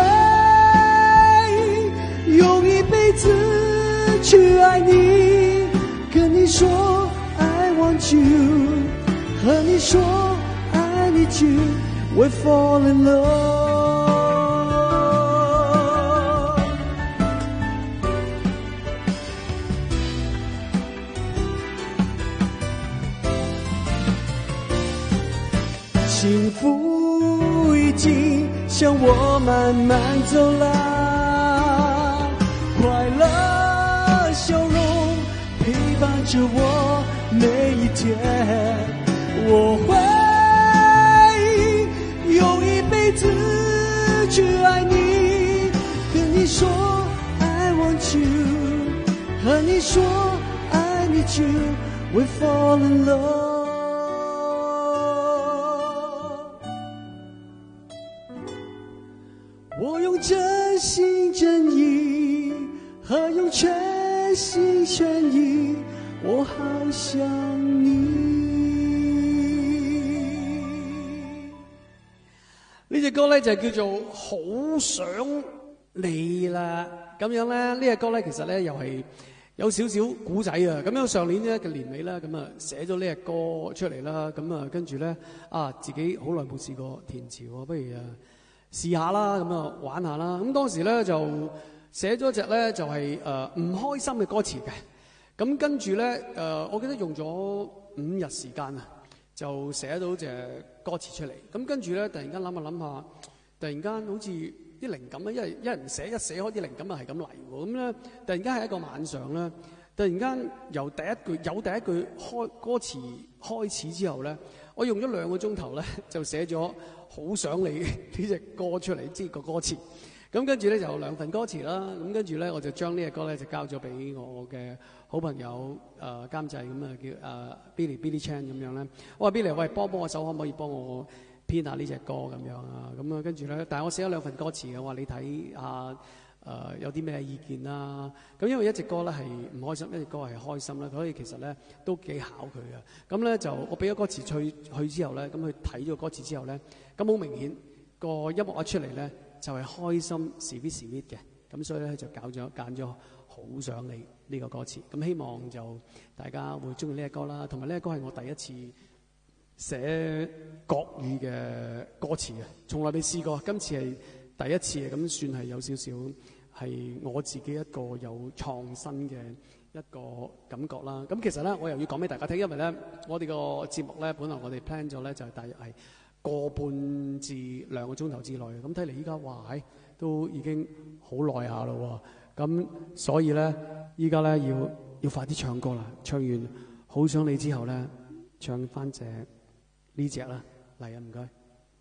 用一辈子去爱你，跟你说 I want you， 和你说 I need you， we fall in love。幸福已经向我慢慢走来，快乐笑容陪伴着我每一天，我会用一辈子去爱你，跟你说 I want you， 和你说 I need you， we fall in love。我用真心真意和用全心全意，我好想你。 呢隻歌咧就叫做好想你啦，咁樣咧呢隻歌咧其實咧又係有少少古仔啊。咁樣上年咧嘅年尾啦，咁啊寫咗呢隻歌出嚟啦，咁啊跟住咧自己好耐冇試過填詞喎，不如試下啦，咁啊玩下啦。咁當時咧就寫咗隻咧就係唔開心嘅歌詞嘅。咁跟住咧我記得用咗5日時間啊，就寫到隻歌詞出嚟。咁跟住咧突然間諗下諗下，突然間好似啲靈感咧，因為一人寫開啲靈感係咁嚟喎。咁咧突然間係一個晚上咧，突然間由第一句歌詞開始之後咧，我用咗2個鐘頭咧就寫咗好想你呢隻歌出嚟，即係個歌詞。咁跟住咧就有2份歌詞啦。咁跟住咧我就將呢隻歌咧就交咗俾我嘅好朋友監製，咁啊叫Billy Chan 咁樣咧。我話 Billy， 喂，幫我手，可唔可以幫我編下呢隻歌咁樣啊？咁啊跟住咧，但係我寫咗2份歌詞嘅，我話你睇下有啲咩意見啦。咁因為一隻歌咧係唔開心，一隻歌係開心啦，所以其實咧都幾考佢嘅。咁咧就我俾咗歌詞去之後咧，咁佢睇咗個歌詞之後咧，咁好明顯個音樂一出嚟咧就係開心sweet嘅。咁所以咧就揀咗好想你呢個歌詞。咁希望就大家會中意呢隻歌啦。同埋呢隻歌係我第一次寫國語嘅歌詞啊，從來未試過，今次係第一次啊。咁算係有少少係我自己一個有創新嘅一個感覺啦。咁其實咧我又要講俾大家聽，因為咧我哋個節目咧本來我哋 plan 咗咧就係大約係個半至2個鐘頭之內嘅。咁睇嚟依家哇都已經好耐下咯喎。咁所以咧依家咧要快啲唱歌啦。唱完好想你之後咧，唱翻呢隻啦，嚟啊，唔該。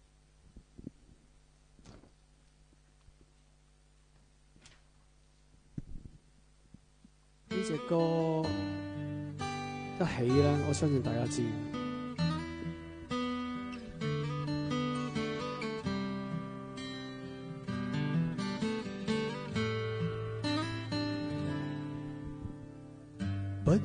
呢隻歌一起咧，我相信大家知。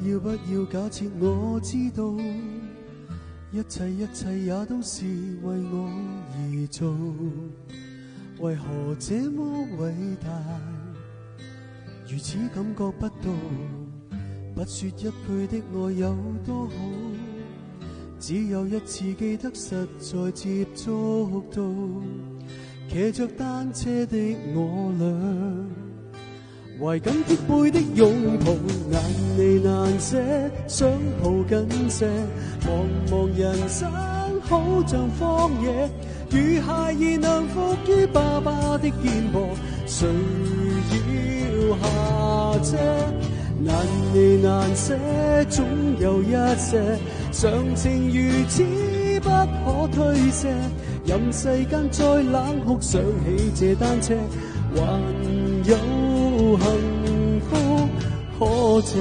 要不要假設我知道，一切也都是為我而做，為何這麼偉大，如此感覺不到，不說一句的愛有多好，只有一次記得實在接觸到，騎着單車的我倆，懷緊貼背的擁抱，難離難捨，想抱緊些，茫茫人生好像荒野，如孩兒能伏於爸爸的肩膊，誰要下車？難離難捨，總有一些常情如此不可推卸，任世間再冷酷，想起這單車，還有幸福可借。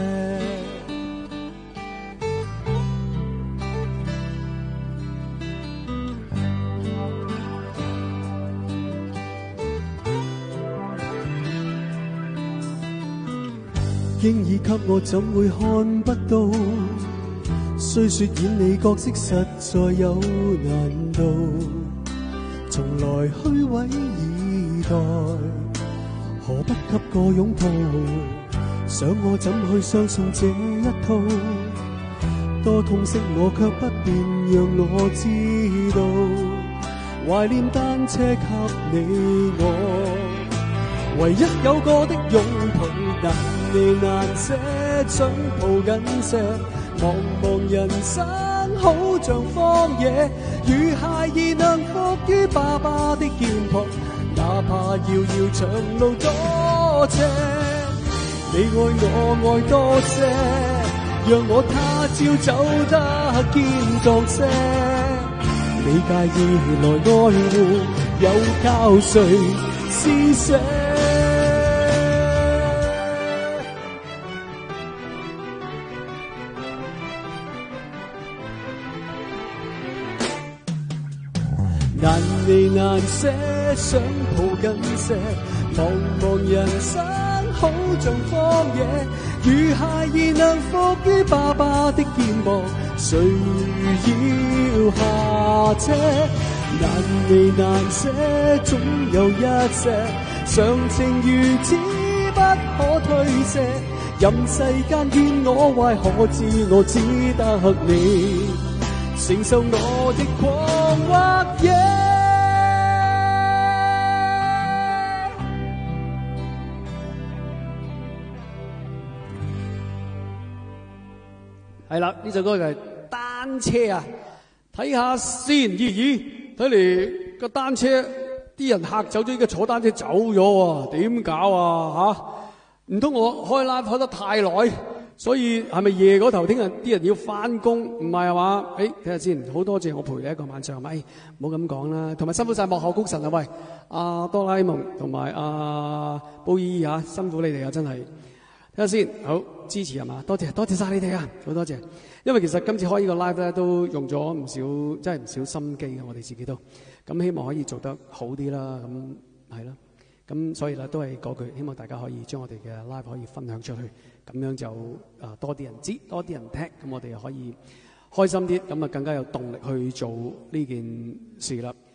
經已給我怎會看不到，雖說演你角色實在有難度，從來虛偽以待，何不給個擁抱，想我怎去相信這一套，多痛惜我卻不便讓我知道，懷念單車給你我，唯一有過的擁抱，難離難捨，想抱緊些，茫茫人生好像荒野，如孩兒能伏於爸爸的肩膊，哪怕遙遙長路多斜，你愛我愛多些，讓我他朝走得健壯些，你介意來愛護，又靠誰施捨？難離難捨，想抱緊些，茫茫人生好像荒野，如孩兒能伏於爸爸的肩膊，誰要下車？難離難捨，總有一些常情如此不可推卸，任世間怨我壞，可知我只得你承受我的狂或野。 係啦，呢首歌就係單車啊！睇下先，咦，睇嚟個單車啲人嚇走咗，依家坐單車走咗喎，點搞啊嚇？唔通我開 live 開得太耐，所以係咪夜嗰頭聽日啲人要翻工？唔係係嘛？睇下先，好多謝我陪你一個晚上，咪唔好咁講啦。同埋辛苦晒幕後功臣啊，喂，阿哆啦 A 夢同埋阿布依嚇，辛苦你哋啊，真係。睇下先，好支持係嘛？多謝晒你哋啊，好多謝。因為其實今次開呢個 live 咧，都用咗唔少，真係唔少心機嘅，我哋自己都。咁希望可以做得好啲啦，咁係啦。咁所以咧都係嗰句，希望大家可以將我哋嘅 live 可以分享出去，咁樣就多啲人知，多啲人聽，咁我哋又可以開心啲，咁啊更加有動力去做呢件事啦。